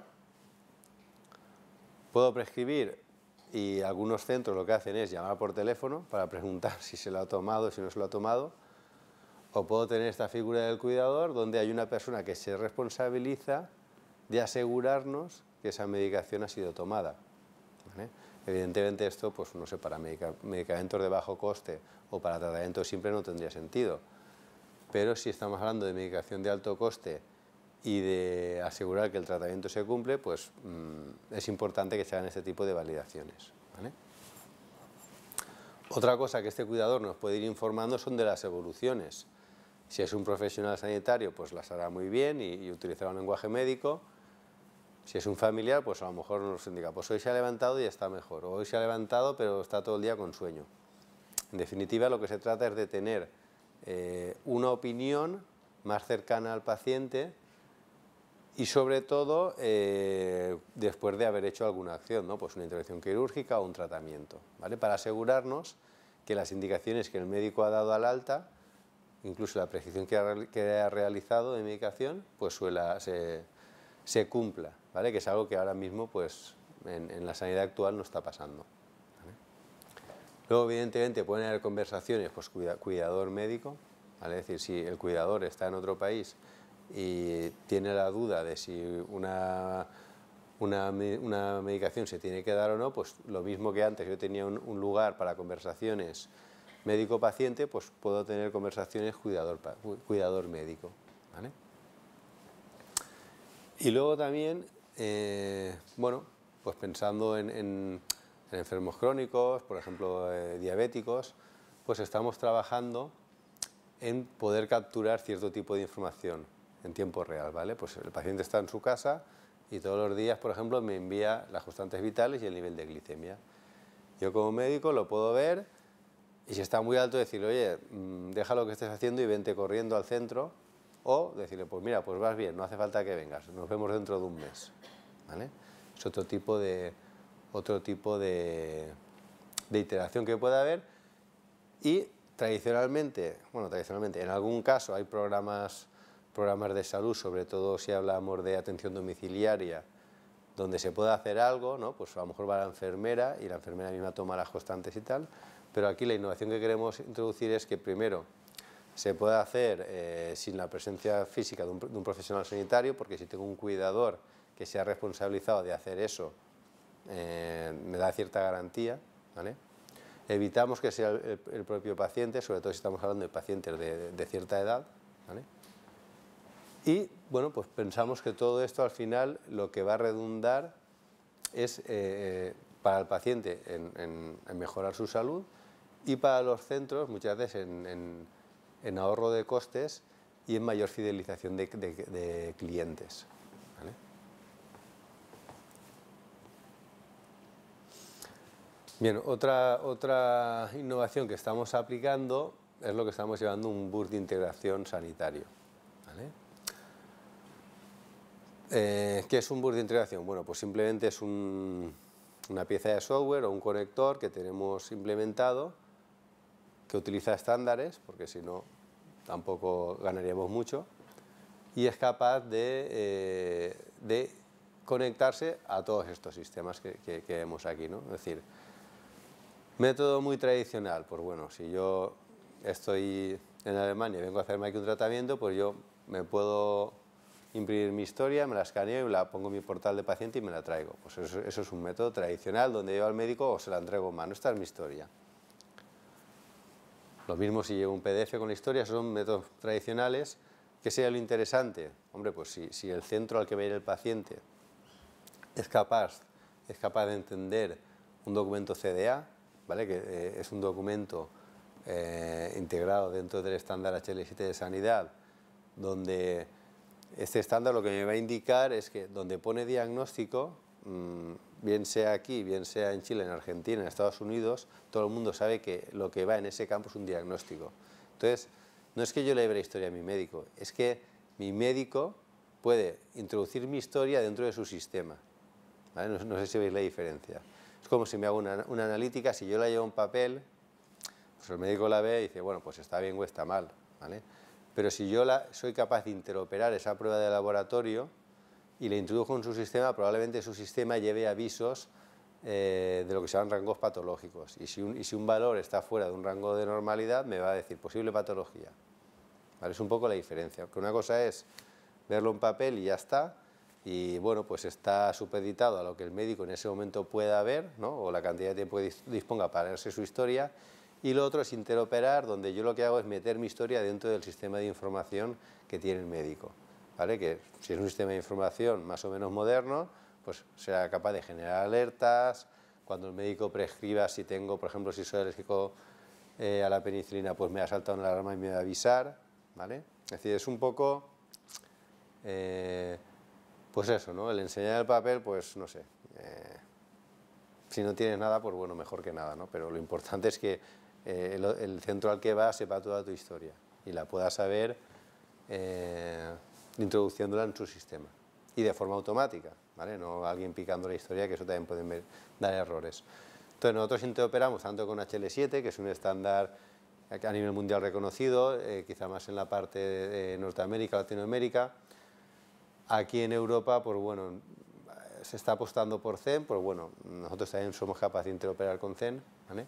Puedo prescribir, y algunos centros lo que hacen es llamar por teléfono para preguntar si se lo ha tomado, si no se lo ha tomado. O puedo tener esta figura del cuidador, donde hay una persona que se responsabiliza de asegurarnos que esa medicación ha sido tomada, ¿vale? Evidentemente esto, pues no sé, para medicamentos de bajo coste o para tratamiento simple no tendría sentido. Pero si estamos hablando de medicación de alto coste y de asegurar que el tratamiento se cumple, pues es importante que se hagan este tipo de validaciones, ¿vale? Otra cosa que este cuidador nos puede ir informando son de las evoluciones. Si es un profesional sanitario, pues las hará muy bien y utilizará un lenguaje médico. Si es un familiar, pues a lo mejor nos indica, pues hoy se ha levantado y está mejor, o hoy se ha levantado pero está todo el día con sueño. En definitiva, lo que se trata es de tener una opinión más cercana al paciente, y sobre todo después de haber hecho alguna acción, ¿no? Pues una intervención quirúrgica o un tratamiento, ¿vale? Para asegurarnos que las indicaciones que el médico ha dado al alta, incluso la prescripción que ha realizado de medicación, pues se cumpla, ¿vale? Que es algo que ahora mismo pues en la sanidad actual no está pasando, ¿vale? Luego, evidentemente, pueden haber conversaciones, pues cuidador médico, ¿vale? Es decir, si el cuidador está en otro país y tiene la duda de si una medicación se tiene que dar o no, pues lo mismo que antes yo tenía un lugar para conversaciones médico-paciente, pues puedo tener conversaciones cuidador médico, ¿vale? Y luego también, bueno, pues pensando en enfermos crónicos, por ejemplo, diabéticos, pues estamos trabajando en poder capturar cierto tipo de información en tiempo real, ¿vale? Pues el paciente está en su casa y todos los días, por ejemplo, me envía las constantes vitales y el nivel de glicemia. Yo, como médico, lo puedo ver, y si está muy alto, decirle, oye, deja lo que estés haciendo y vente corriendo al centro, o decirle, pues mira, pues vas bien, no hace falta que vengas, nos vemos dentro de un mes, ¿vale? Es otro tipo de iteración que puede haber. Y tradicionalmente, en algún caso hay programas de salud, sobre todo si hablamos de atención domiciliaria, donde se puede hacer algo, ¿no? Pues a lo mejor va la enfermera y la enfermera misma toma las constantes y tal, pero aquí la innovación que queremos introducir es que primero se puede hacer sin la presencia física de un profesional sanitario, porque si tengo un cuidador que sea responsabilizado de hacer eso, me da cierta garantía, ¿vale? Evitamos que sea el propio paciente, sobre todo si estamos hablando de pacientes de cierta edad, ¿vale? Y bueno, pues pensamos que todo esto al final lo que va a redundar es para el paciente en mejorar su salud y para los centros muchas veces en ahorro de costes y en mayor fidelización de clientes, ¿vale? Bien, otra innovación que estamos aplicando es lo que estamos llevando un bus de integración sanitario, ¿vale? ¿Qué es un bus de integración? Bueno, pues simplemente es una pieza de software o un conector que tenemos implementado que utiliza estándares, porque si no tampoco ganaríamos mucho, y es capaz de conectarse a todos estos sistemas que vemos aquí, ¿no? Es decir, método muy tradicional, pues bueno, si yo estoy en Alemania y vengo a hacerme aquí un tratamiento, pues yo me puedo imprimir mi historia, me la escaneo y la pongo en mi portal de paciente y me la traigo. Pues eso es un método tradicional donde llevo al médico o se la entrego en mano. Esta es mi historia. Lo mismo si llevo un PDF con la historia, son métodos tradicionales. ¿Qué sería lo interesante? Hombre, pues si el centro al que va a ir el paciente es capaz de entender un documento CDA, ¿vale? Que es un documento integrado dentro del estándar HL7 de sanidad, donde este estándar lo que me va a indicar es que donde pone diagnóstico, bien sea aquí, bien sea en Chile, en Argentina, en Estados Unidos, todo el mundo sabe que lo que va en ese campo es un diagnóstico. Entonces, no es que yo le lleve la historia a mi médico, es que mi médico puede introducir mi historia dentro de su sistema, ¿vale? No sé si veis la diferencia. Es como si me hago una analítica, si yo la llevo en papel, pues el médico la ve y dice, bueno, pues está bien o está mal, ¿vale? Pero si yo soy capaz de interoperar esa prueba de laboratorio y la introdujo en su sistema, probablemente su sistema lleve avisos de lo que se llaman rangos patológicos. Y si un valor está fuera de un rango de normalidad, me va a decir posible patología, ¿vale? Es un poco la diferencia. Porque una cosa es verlo en papel y ya está, y bueno, pues está supeditado a lo que el médico en ese momento pueda ver, ¿no? O la cantidad de tiempo que disponga para leerse su historia. Y lo otro es interoperar, donde yo lo que hago es meter mi historia dentro del sistema de información que tiene el médico, ¿vale? Que si es un sistema de información más o menos moderno, pues será capaz de generar alertas. Cuando el médico prescriba, si tengo, por ejemplo, si soy alérgico a la penicilina, pues me ha saltado una alarma y me va a avisar, ¿vale? Es decir, es un poco, pues eso, ¿no? El enseñar el papel, pues no sé. Si no tienes nada, pues bueno, mejor que nada, ¿no? Pero lo importante es que el centro al que vas sepa toda tu historia y la pueda saber introduciéndola en su sistema y de forma automática, ¿vale? No alguien picando la historia, que eso también puede dar errores. Entonces nosotros interoperamos tanto con HL7, que es un estándar a nivel mundial reconocido, quizá más en la parte de Norteamérica, Latinoamérica. Aquí en Europa, pues bueno, se está apostando por CEN, pues bueno, nosotros también somos capaces de interoperar con CEN, ¿vale?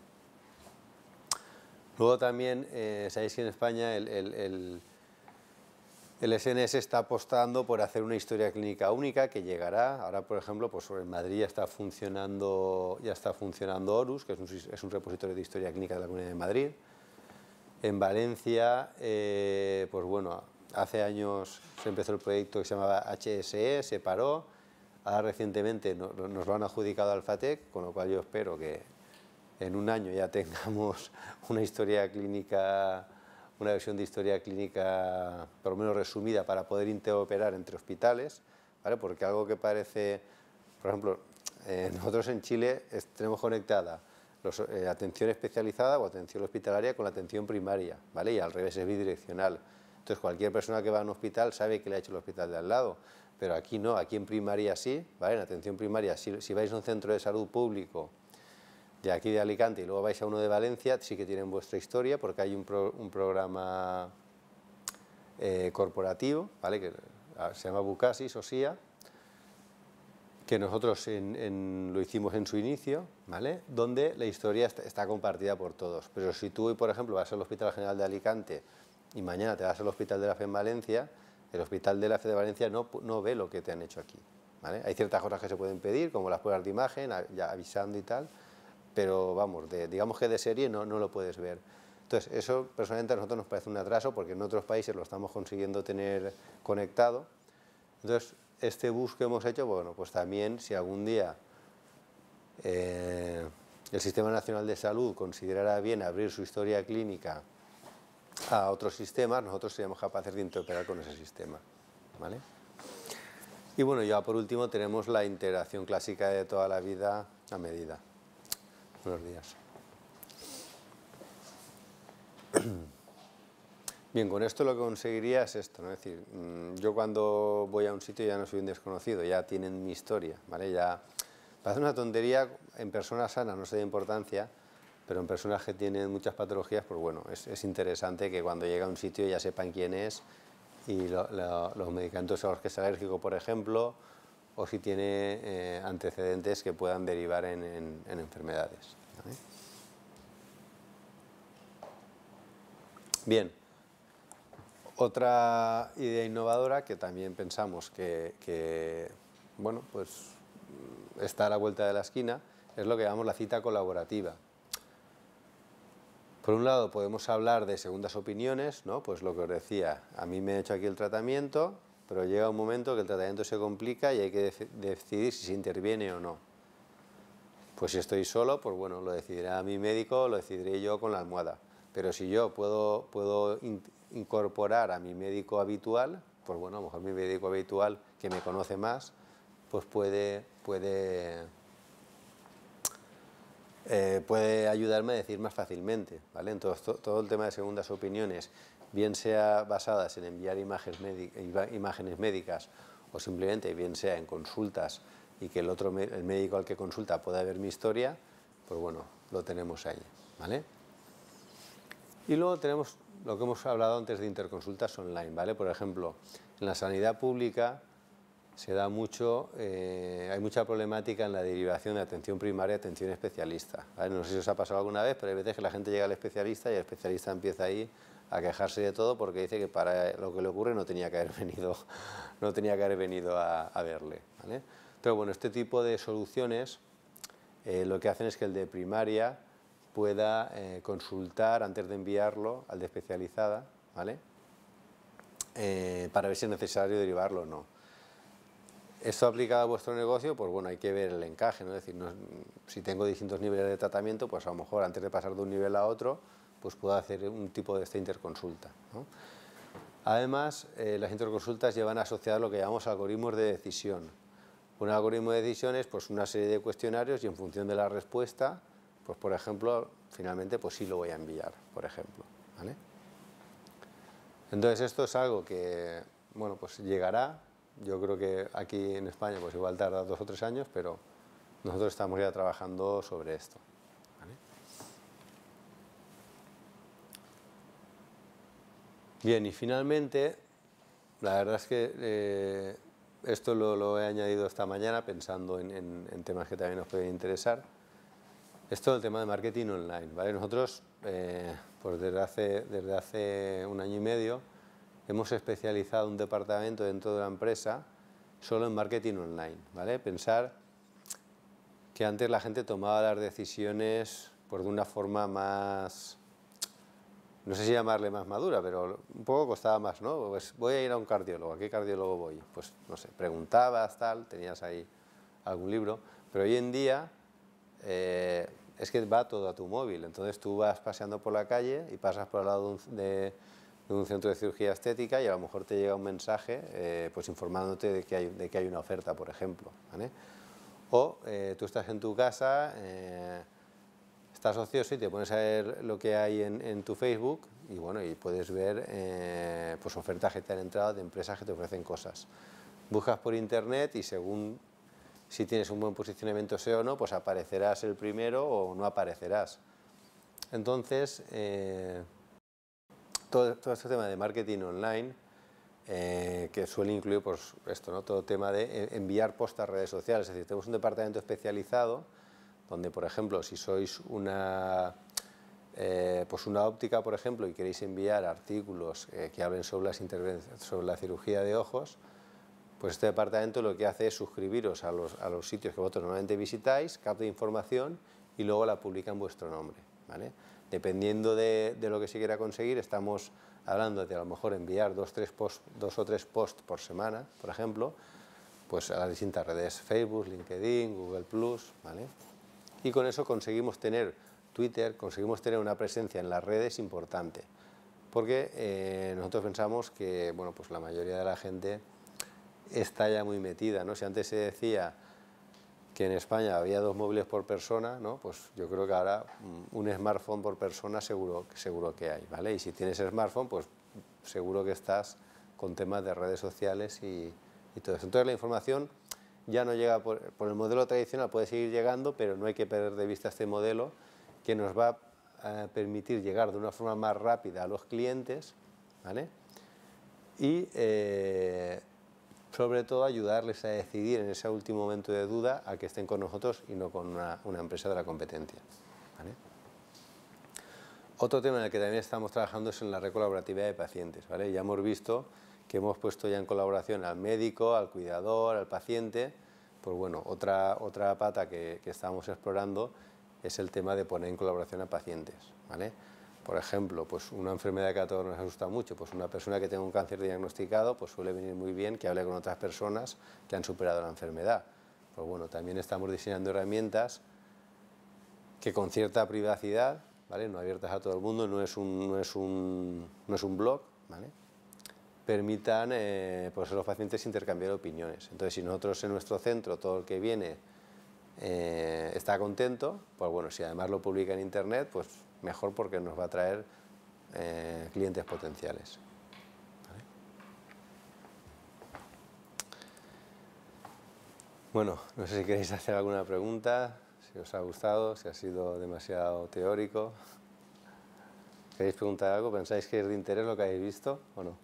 Luego también, sabéis que en España el SNS está apostando por hacer una historia clínica única que llegará. Ahora, por ejemplo, pues en Madrid ya está funcionando Horus, que es un repositorio de historia clínica de la Comunidad de Madrid. En Valencia, pues bueno, hace años se empezó el proyecto que se llamaba HSE, se paró. Ahora recientemente nos lo han adjudicado al FATEC, con lo cual yo espero que en un año ya tengamos una historia clínica, una versión de historia clínica por lo menos resumida para poder interoperar entre hospitales, ¿vale? Porque algo que parece, por ejemplo, nosotros en Chile tenemos conectada atención especializada o atención hospitalaria con la atención primaria, ¿vale? Y al revés es bidireccional. Entonces cualquier persona que va a un hospital sabe que le ha hecho el hospital de al lado, pero aquí no, aquí en primaria sí, ¿vale? En atención primaria, si vais a un centro de salud público de aquí de Alicante y luego vais a uno de Valencia, sí que tienen vuestra historia porque hay un programa corporativo, ¿vale? Que se llama Bucasis o SIA, que nosotros lo hicimos en su inicio, ¿vale? Donde la historia está compartida por todos. Pero si tú hoy, por ejemplo, vas al Hospital General de Alicante y mañana te vas al Hospital de la Fe en Valencia, el Hospital de la Fe de Valencia no ve lo que te han hecho aquí, ¿vale? Hay ciertas cosas que se pueden pedir, como las pruebas de imagen, ya avisando y tal, pero vamos, digamos que de serie no lo puedes ver. Entonces, eso personalmente a nosotros nos parece un atraso porque en otros países lo estamos consiguiendo tener conectado. Entonces, este bus que hemos hecho, bueno, pues también si algún día el Sistema Nacional de Salud considerara bien abrir su historia clínica a otros sistemas, nosotros seríamos capaces de interoperar con ese sistema, ¿vale? Y bueno, ya por último tenemos la integración clásica de toda la vida a medida. Buenos días. Bien, con esto lo que conseguiría es esto, ¿no? Es decir, yo cuando voy a un sitio ya no soy un desconocido, ya tienen mi historia, ¿vale? Ya parece una tontería, en personas sanas no se da importancia, pero en personas que tienen muchas patologías, pues bueno, es interesante que cuando llega a un sitio ya sepan quién es y los medicamentos a los que es alérgico, por ejemplo, o si tiene antecedentes que puedan derivar en enfermedades, ¿vale? Bien, otra idea innovadora que también pensamos que bueno, pues está a la vuelta de la esquina es lo que llamamos la cita colaborativa. Por un lado podemos hablar de segundas opiniones, ¿no? Pues lo que os decía, a mí me he hecho aquí el tratamiento, pero llega un momento que el tratamiento se complica y hay que decidir si se interviene o no. Pues si estoy solo, pues bueno, lo decidirá mi médico, lo decidiré yo con la almohada. Pero si yo puedo incorporar a mi médico habitual, pues bueno, a lo mejor mi médico habitual, que me conoce más, pues puede ayudarme a decir más fácilmente, ¿vale? Entonces, todo el tema de segundas opiniones, bien sea basadas en enviar imágenes médicas o simplemente bien sea en consultas y que el médico al que consulta pueda ver mi historia, pues bueno, lo tenemos ahí, ¿vale? Y luego tenemos lo que hemos hablado antes de interconsultas online, ¿vale? Por ejemplo, en la sanidad pública se da mucho, hay mucha problemática en la derivación de atención primaria a atención especialista, ¿vale? No sé si os ha pasado alguna vez, pero hay veces que la gente llega al especialista y el especialista empieza ahí a quejarse de todo porque dice que para lo que le ocurre no tenía que haber venido a verle, ¿vale? Entonces, bueno, este tipo de soluciones lo que hacen es que el de primaria pueda consultar antes de enviarlo al de especializada, ¿vale? Para ver si es necesario derivarlo o no. Esto aplicado a vuestro negocio, pues bueno, hay que ver el encaje, ¿no? Es decir, si tengo distintos niveles de tratamiento, pues a lo mejor antes de pasar de un nivel a otro, pues puedo hacer un tipo de esta interconsulta, ¿no? Además, las interconsultas llevan asociado lo que llamamos algoritmos de decisión. Un algoritmo de decisión es pues una serie de cuestionarios y en función de la respuesta, pues por ejemplo, finalmente pues sí lo voy a enviar, por ejemplo, ¿vale? Entonces esto es algo que, bueno, pues llegará. Yo creo que aquí en España pues igual tarda 2 o 3 años, pero nosotros estamos ya trabajando sobre esto, ¿vale? Bien, y finalmente, la verdad es que esto lo he añadido esta mañana pensando en temas que también nos pueden interesar. Esto es el tema de marketing online, ¿vale? Nosotros, pues desde hace 1 año y medio, hemos especializado un departamento dentro de la empresa solo en marketing online, ¿vale? Pensar que antes la gente tomaba las decisiones pues, de una forma más, no sé si llamarle más madura, pero un poco costaba más, ¿no? Pues voy a ir a un cardiólogo, ¿a qué cardiólogo voy? Pues no sé, preguntabas, tal, tenías ahí algún libro, pero hoy en día es que va todo a tu móvil, entonces tú vas paseando por la calle y pasas por al lado de un centro de cirugía estética y a lo mejor te llega un mensaje pues informándote de que hay una oferta, por ejemplo, ¿vale? O tú estás en tu casa, estás ocioso y te pones a ver lo que hay en tu Facebook y bueno, y puedes ver pues ofertas que te han entrado de empresas que te ofrecen cosas. Buscas por internet y según Si tienes un buen posicionamiento SEO o no, pues aparecerás el primero o no aparecerás. Entonces, todo este tema de marketing online, que suele incluir pues, esto, ¿no? Todo tema de enviar posts a redes sociales. Es decir, tenemos un departamento especializado donde, por ejemplo, si sois pues una óptica, por ejemplo, y queréis enviar artículos que hablen sobre la cirugía de ojos, pues este departamento lo que hace es suscribiros a los sitios que vosotros normalmente visitáis, capta información y luego la publica en vuestro nombre, ¿vale? Dependiendo de lo que se quiera conseguir, estamos hablando de a lo mejor enviar dos o tres posts por semana, por ejemplo, pues a las distintas redes, Facebook, LinkedIn, Google+, ¿vale? Y con eso conseguimos tener Twitter, conseguimos tener una presencia en las redes importante, porque nosotros pensamos que, bueno, pues la mayoría de la gente está ya muy metida, ¿no? Si antes se decía que en España había 2 móviles por persona, ¿no? Pues yo creo que ahora un smartphone por persona seguro que hay, ¿vale? Y si tienes smartphone, pues seguro que estás con temas de redes sociales y todo eso. Entonces la información ya no llega por el modelo tradicional, puede seguir llegando, pero no hay que perder de vista este modelo que nos va a permitir llegar de una forma más rápida a los clientes, ¿vale? Y sobre todo ayudarles a decidir en ese último momento de duda a que estén con nosotros y no con una empresa de la competencia, ¿vale? Otro tema en el que también estamos trabajando es en la red colaborativa de pacientes, ¿vale? Ya hemos visto que hemos puesto ya en colaboración al médico, al cuidador, al paciente. Pues bueno, otra pata que estamos explorando es el tema de poner en colaboración a pacientes, ¿vale? Por ejemplo, pues una enfermedad que a todos nos asusta mucho, pues una persona que tenga un cáncer diagnosticado, pues suele venir muy bien que hable con otras personas que han superado la enfermedad. Pues bueno, también estamos diseñando herramientas que con cierta privacidad, ¿vale? No abiertas a todo el mundo, no es un blog, ¿vale? Permitan pues a los pacientes intercambiar opiniones. Entonces, si nosotros en nuestro centro, todo el que viene está contento, pues bueno, si además lo publica en internet, pues mejor, porque nos va a traer clientes potenciales. ¿Vale? Bueno, no sé si queréis hacer alguna pregunta, si os ha gustado, si ha sido demasiado teórico. ¿Queréis preguntar algo? ¿Pensáis que es de interés lo que habéis visto o no?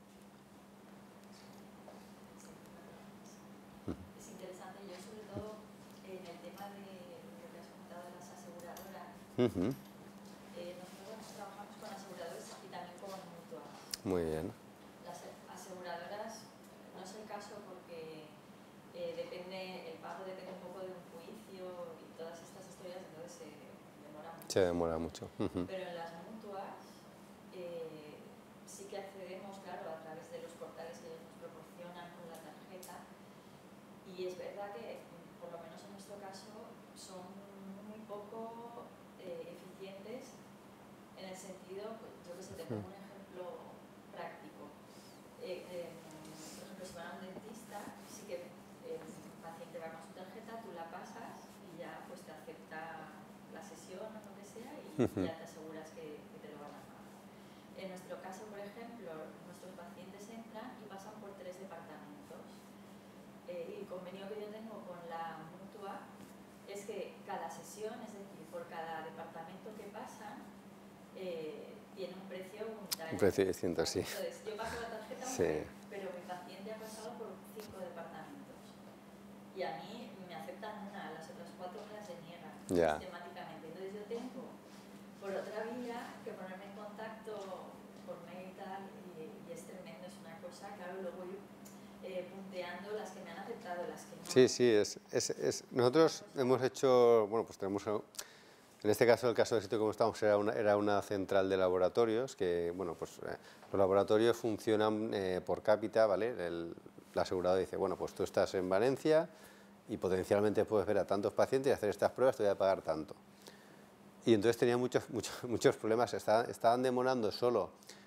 Es interesante, yo sobre todo en el tema de lo que has comentado de las aseguradoras. Nosotros trabajamos con aseguradores y también con mutuas. Muy bien. Las aseguradoras no es el caso porque depende, el pago depende un poco de un juicio y todas estas historias, entonces se demora mucho. Se demora mucho. Pero en las mutuas sí que accedemos, claro, a través de los portales que ellos nos proporcionan con la tarjeta. Y es verdad que, por lo menos en nuestro caso, son muy poco eficientes en el sentido, pues, yo que sé, te pongo un ejemplo práctico. Por ejemplo, si van a un dentista, sí que el paciente va con su tarjeta, tú la pasas y ya pues te acepta la sesión o lo que sea y ya te aseguras que te lo van a pagar. En nuestro caso, por ejemplo, nuestros pacientes entran y pasan por 3 departamentos. El convenio que yo tengo con la mutua es que cada sesión, es decir, por cada departamento que pasan, tiene un precio unitario. Un precio distinto, sí. Entonces, yo paso la tarjeta una vez, pero mi paciente ha pasado por 5 departamentos. Y a mí me aceptan una, las otras 4 me las deniegan sistemáticamente. Entonces yo tengo, por otra vía, que ponerme en contacto por mail y tal, y es tremendo, es una cosa, claro, luego yo punteando las que me han aceptado, las que no. Sí, nosotros hemos hecho, bueno, pues tenemos, en este caso, el caso del sitio como estamos, era una central de laboratorios, que, bueno, pues los laboratorios funcionan por cápita, ¿vale? El asegurador dice, bueno, pues tú estás en Valencia y potencialmente puedes ver a tantos pacientes y hacer estas pruebas, te voy a pagar tanto. Y entonces tenía muchos problemas, estaban demorando solo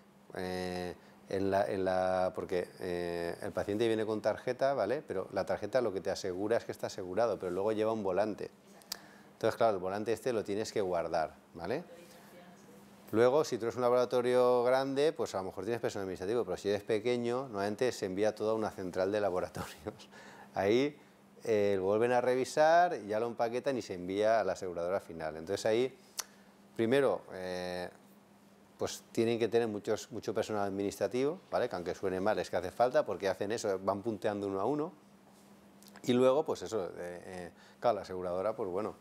porque el paciente viene con tarjeta, ¿vale? Pero la tarjeta lo que te asegura es que está asegurado, pero luego lleva un volante. Entonces, claro, el volante este lo tienes que guardar, ¿vale? Luego, si tú eres un laboratorio grande, pues a lo mejor tienes personal administrativo, pero si eres pequeño, normalmente se envía todo a una central de laboratorios. Ahí lo vuelven a revisar, ya lo empaquetan y se envía a la aseguradora final. Entonces ahí, primero, pues tienen que tener mucho personal administrativo, ¿vale? Que aunque suene mal es que hace falta, porque hacen eso, van punteando uno a uno. Y luego, pues eso, claro, la aseguradora, pues bueno,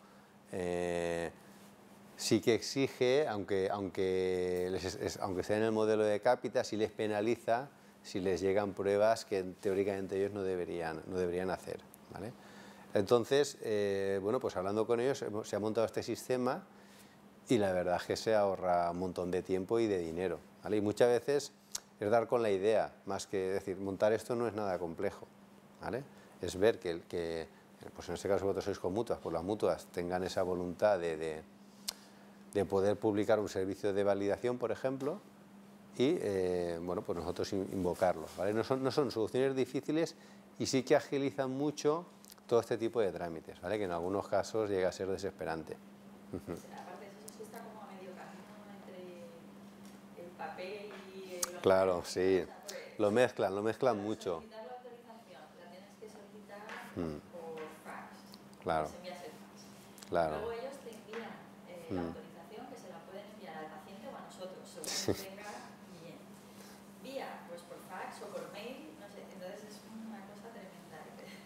sí que exige, aunque esté en el modelo de cápita, sí les penaliza si les llegan pruebas que teóricamente ellos no deberían hacer, ¿vale? Entonces, bueno, pues hablando con ellos se ha montado este sistema y la verdad es que se ahorra un montón de tiempo y de dinero, ¿vale? Y muchas veces es dar con la idea, más que decir, montar esto no es nada complejo, ¿vale? Es ver que pues en este caso vosotros sois con mutuas, pues las mutuas tengan esa voluntad de poder publicar un servicio de validación, por ejemplo, y bueno, pues nosotros invocarlo, ¿vale? No son soluciones difíciles y sí que agilizan mucho todo este tipo de trámites, ¿vale? Que en algunos casos llega a ser desesperante. Aparte de eso, está como a medio camino entre el papel y el Claro, sí. Lo mezclan mucho. solicitar la autorización, la tienes que solicitar por fax. Claro. Les envías el fax. Claro. Luego ellos te envían la autorización, que se la pueden enviar al paciente o a nosotros, según venga bien. Vía, pues por fax o por mail, no sé. Entonces es una cosa tremenda.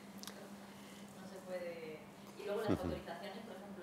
No se puede. Y luego las autorizaciones, por ejemplo,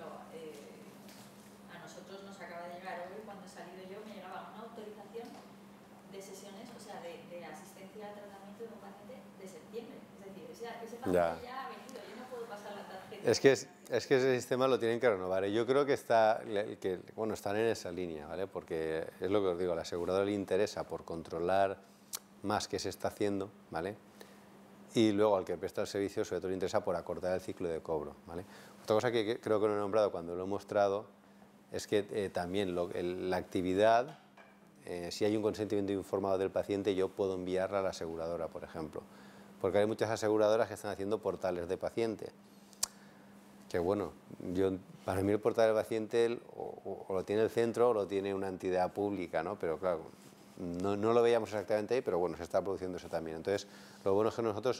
a nosotros nos acaba de llegar hoy, cuando he salido yo, me llegaba una autorización de sesiones, o sea, de asistencia al tratamiento de un paciente de septiembre. Es decir, ese paciente ya ha venido, yo no puedo pasar la tarjeta. Es que ese sistema lo tienen que renovar. Y yo creo que bueno, están en esa línea, ¿vale? Porque es lo que os digo, a la aseguradora le interesa por controlar más qué se está haciendo, ¿vale? Y luego al que presta el servicio sobre todo le interesa por acortar el ciclo de cobro, ¿vale? Otra cosa que creo que no he nombrado cuando lo he mostrado es que también la actividad, si hay un consentimiento informado del paciente, yo puedo enviarla a la aseguradora, por ejemplo. Porque hay muchas aseguradoras que están haciendo portales de paciente. Que bueno, para mí el portal del paciente o lo tiene el centro o lo tiene una entidad pública, ¿no? Pero claro, no lo veíamos exactamente ahí, pero bueno, se está produciendo eso también. Entonces, lo bueno es que nosotros,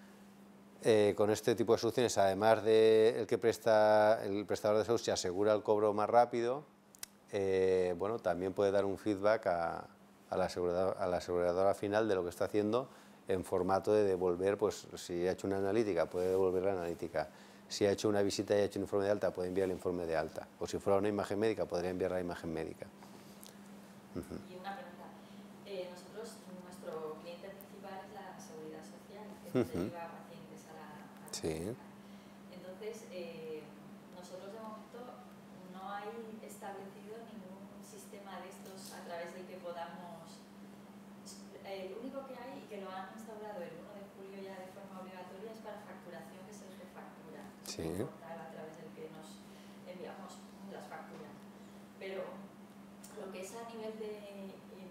con este tipo de soluciones, además de el prestador de salud se asegura el cobro más rápido, bueno, también puede dar un feedback a la aseguradora final de lo que está haciendo en formato de devolver, pues si ha hecho una analítica, puede devolver la analítica. Si ha hecho una visita y ha hecho un informe de alta, puede enviar el informe de alta. O si fuera una imagen médica, podría enviar la imagen médica. Y una pregunta. Nosotros, nuestro cliente principal es la Seguridad Social, que es donde lleva pacientes a la Sí. Entonces, nosotros de momento no hay establecido ningún sistema de estos a través del que podamos... El único que hay, y que lo han instaurado el 1 de julio ya de forma obligatoria, es para facturación, que es el Gefactura, Sí. un portal a través del que nos enviamos las facturas. Pero lo que es a nivel de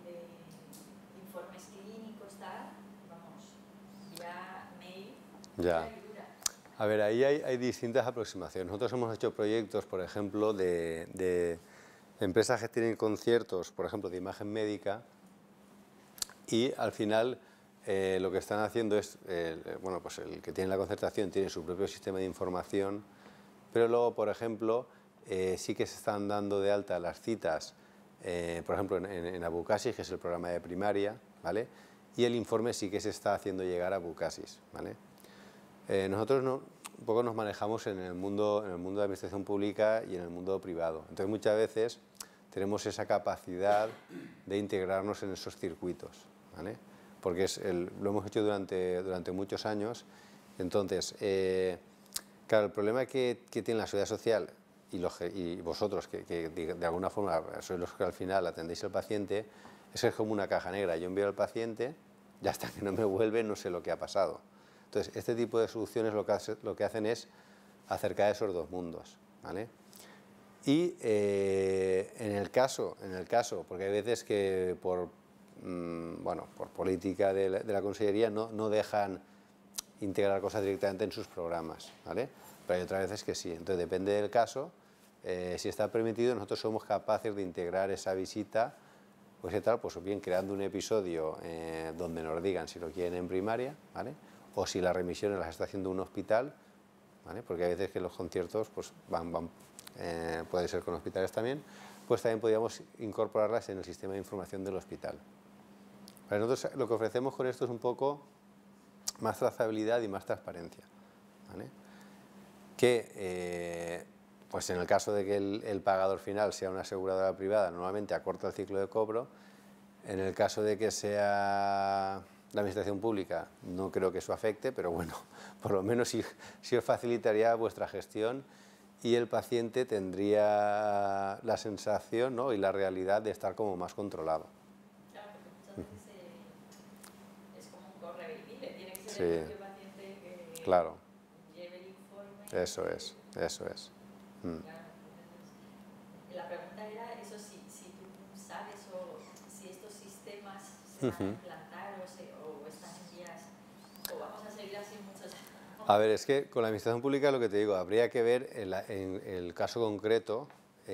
informes clínicos, tal, vamos, vía mail, Ya. ayuda. A ver, ahí hay distintas aproximaciones. Nosotros hemos hecho proyectos, por ejemplo, de empresas que tienen conciertos, por ejemplo, de imagen médica, y al final lo que están haciendo es, bueno, pues el que tiene la concertación tiene su propio sistema de información, pero luego, por ejemplo, sí que se están dando de alta las citas, por ejemplo, en Abucasis, que es el programa de primaria, ¿vale? Y el informe sí que se está haciendo llegar a Abucasis, ¿vale? Nosotros un poco nos manejamos en el mundo de administración pública y en el mundo privado. Entonces, muchas veces tenemos esa capacidad de integrarnos en esos circuitos, ¿vale? Porque lo hemos hecho durante muchos años. Entonces, claro, el problema que tiene la seguridad social y vosotros, que de alguna forma sois los que al final atendéis al paciente, es que es como una caja negra. Yo envío al paciente y hasta que no me vuelve no sé lo que ha pasado. Entonces, este tipo de soluciones lo que hacen es acercar esos dos mundos, ¿vale? Y en el caso, porque hay veces que por política de la Consellería no dejan integrar cosas directamente en sus programas, ¿vale? Pero hay otras veces que sí. Entonces, depende del caso, si está permitido, nosotros somos capaces de integrar esa visita, pues bien creando un episodio donde nos digan si lo quieren en primaria, ¿vale? O si la remisión las está haciendo un hospital, ¿vale? Porque hay veces que los conciertos pues, puede ser con hospitales también, pues también podríamos incorporarlas en el sistema de información del hospital. Para nosotros lo que ofrecemos con esto es un poco más trazabilidad y más transparencia, ¿vale? Que pues en el caso de que el pagador final sea una aseguradora privada, normalmente acorta el ciclo de cobro. En el caso de que sea la administración pública, no creo que eso afecte, pero bueno, por lo menos sí os facilitaría vuestra gestión y el paciente tendría la sensación, ¿no?, y la realidad de estar como más controlado. Claro, porque muchas veces es como un correveidile, tiene que ser Sí, el propio paciente que claro, lleve el informe. eso es, eso es. Claro, entonces, la pregunta era eso, si tú sabes o si estos sistemas se van a implantar o están en vías, o vamos a seguir así muchos años. A ver, es que con la administración pública lo que te digo, habría que ver en el caso concreto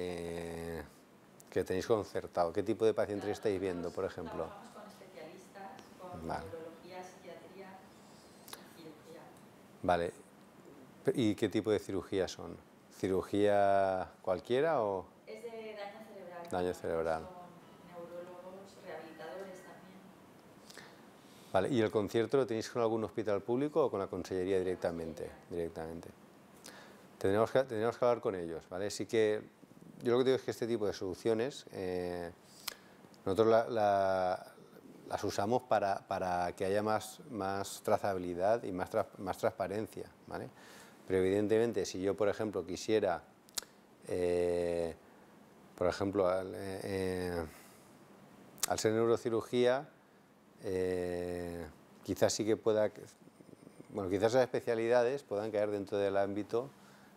que tenéis concertado, qué tipo de pacientes Claro, estáis viendo, nosotros por ejemplo. trabajamos con especialistas, con Vale. neurología, psiquiatría y cirugía. Vale. ¿Y qué tipo de cirugía son? ¿Cirugía cualquiera o...? Es de daño cerebral. Daño cerebral. Son neurólogos, rehabilitadores también. Vale, ¿y el concierto lo tenéis con algún hospital público o con la consellería directamente? Directamente. Tendríamos que hablar con ellos, ¿vale? Sí que yo lo que digo es que este tipo de soluciones nosotros las usamos para que haya más trazabilidad y más transparencia, ¿vale? Pero evidentemente si yo, por ejemplo, quisiera, por ejemplo, al ser neurocirugía, quizás sí que pueda, bueno, quizás esas especialidades puedan caer dentro del ámbito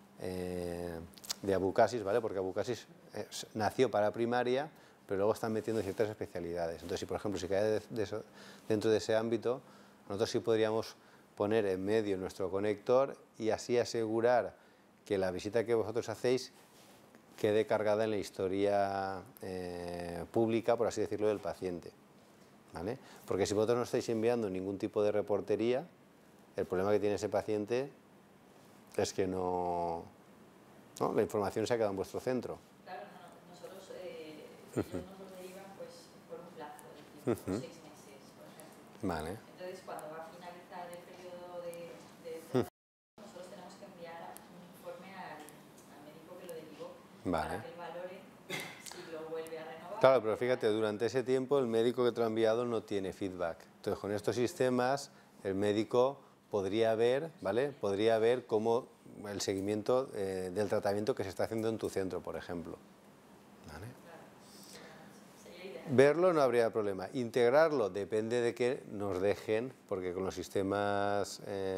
de Abucasis, ¿vale? Porque Abucasis nació para primaria, pero luego están metiendo ciertas especialidades. Entonces, si por ejemplo si cae dentro de ese ámbito, nosotros sí podríamos poner en medio nuestro conector y así asegurar que la visita que vosotros hacéis quede cargada en la historia pública, por así decirlo, del paciente, ¿vale? Porque si vosotros no estáis enviando ningún tipo de reportería, el problema que tiene ese paciente es que no, la información se ha quedado en vuestro centro. Claro, nosotros, ellos nos lo derivan pues, por un plazo de tiempo, 6 meses, por ejemplo. Vale. Entonces, cuando va a finalizar el periodo de nosotros tenemos que enviar un informe al médico que lo derivó, Vale. para que él valore si lo vuelve a renovar. Claro, pero fíjate, durante ese tiempo el médico que te lo ha enviado no tiene feedback. Entonces, con estos sistemas, el médico podría ver, ¿vale? Podría ver cómo el seguimiento del tratamiento que se está haciendo en tu centro, por ejemplo. ¿Vale? Sería ideal. Verlo no habría problema. Integrarlo depende de que nos dejen, porque con los sistemas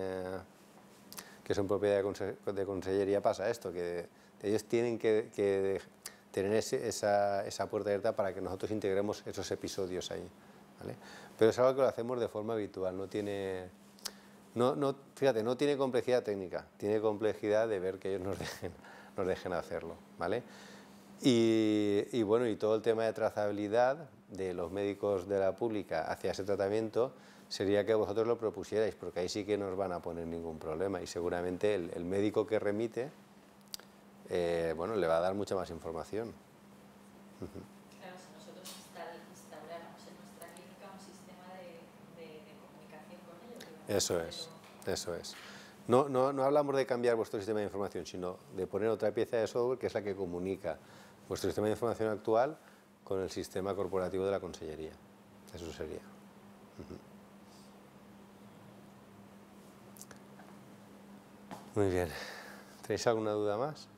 que son propiedad de consellería pasa esto, que ellos tienen que tener esa puerta abierta para que nosotros integremos esos episodios ahí, ¿vale? Pero es algo que lo hacemos de forma habitual, no tiene... fíjate, no tiene complejidad técnica, tiene complejidad de ver que ellos nos dejen hacerlo, ¿vale? Y bueno, y todo el tema de trazabilidad de los médicos de la pública hacia ese tratamiento sería que vosotros lo propusierais, porque ahí sí que no os van a poner ningún problema y seguramente el médico que remite, bueno, le va a dar mucha más información. Claro, si nosotros instauráramos en nuestra clínica un sistema de comunicación con ellos. Digamos, Eso es. No hablamos de cambiar vuestro sistema de información, sino de poner otra pieza de software que es la que comunica vuestro sistema de información actual con el sistema corporativo de la consellería. Eso sería. Muy bien. ¿Tenéis alguna duda más?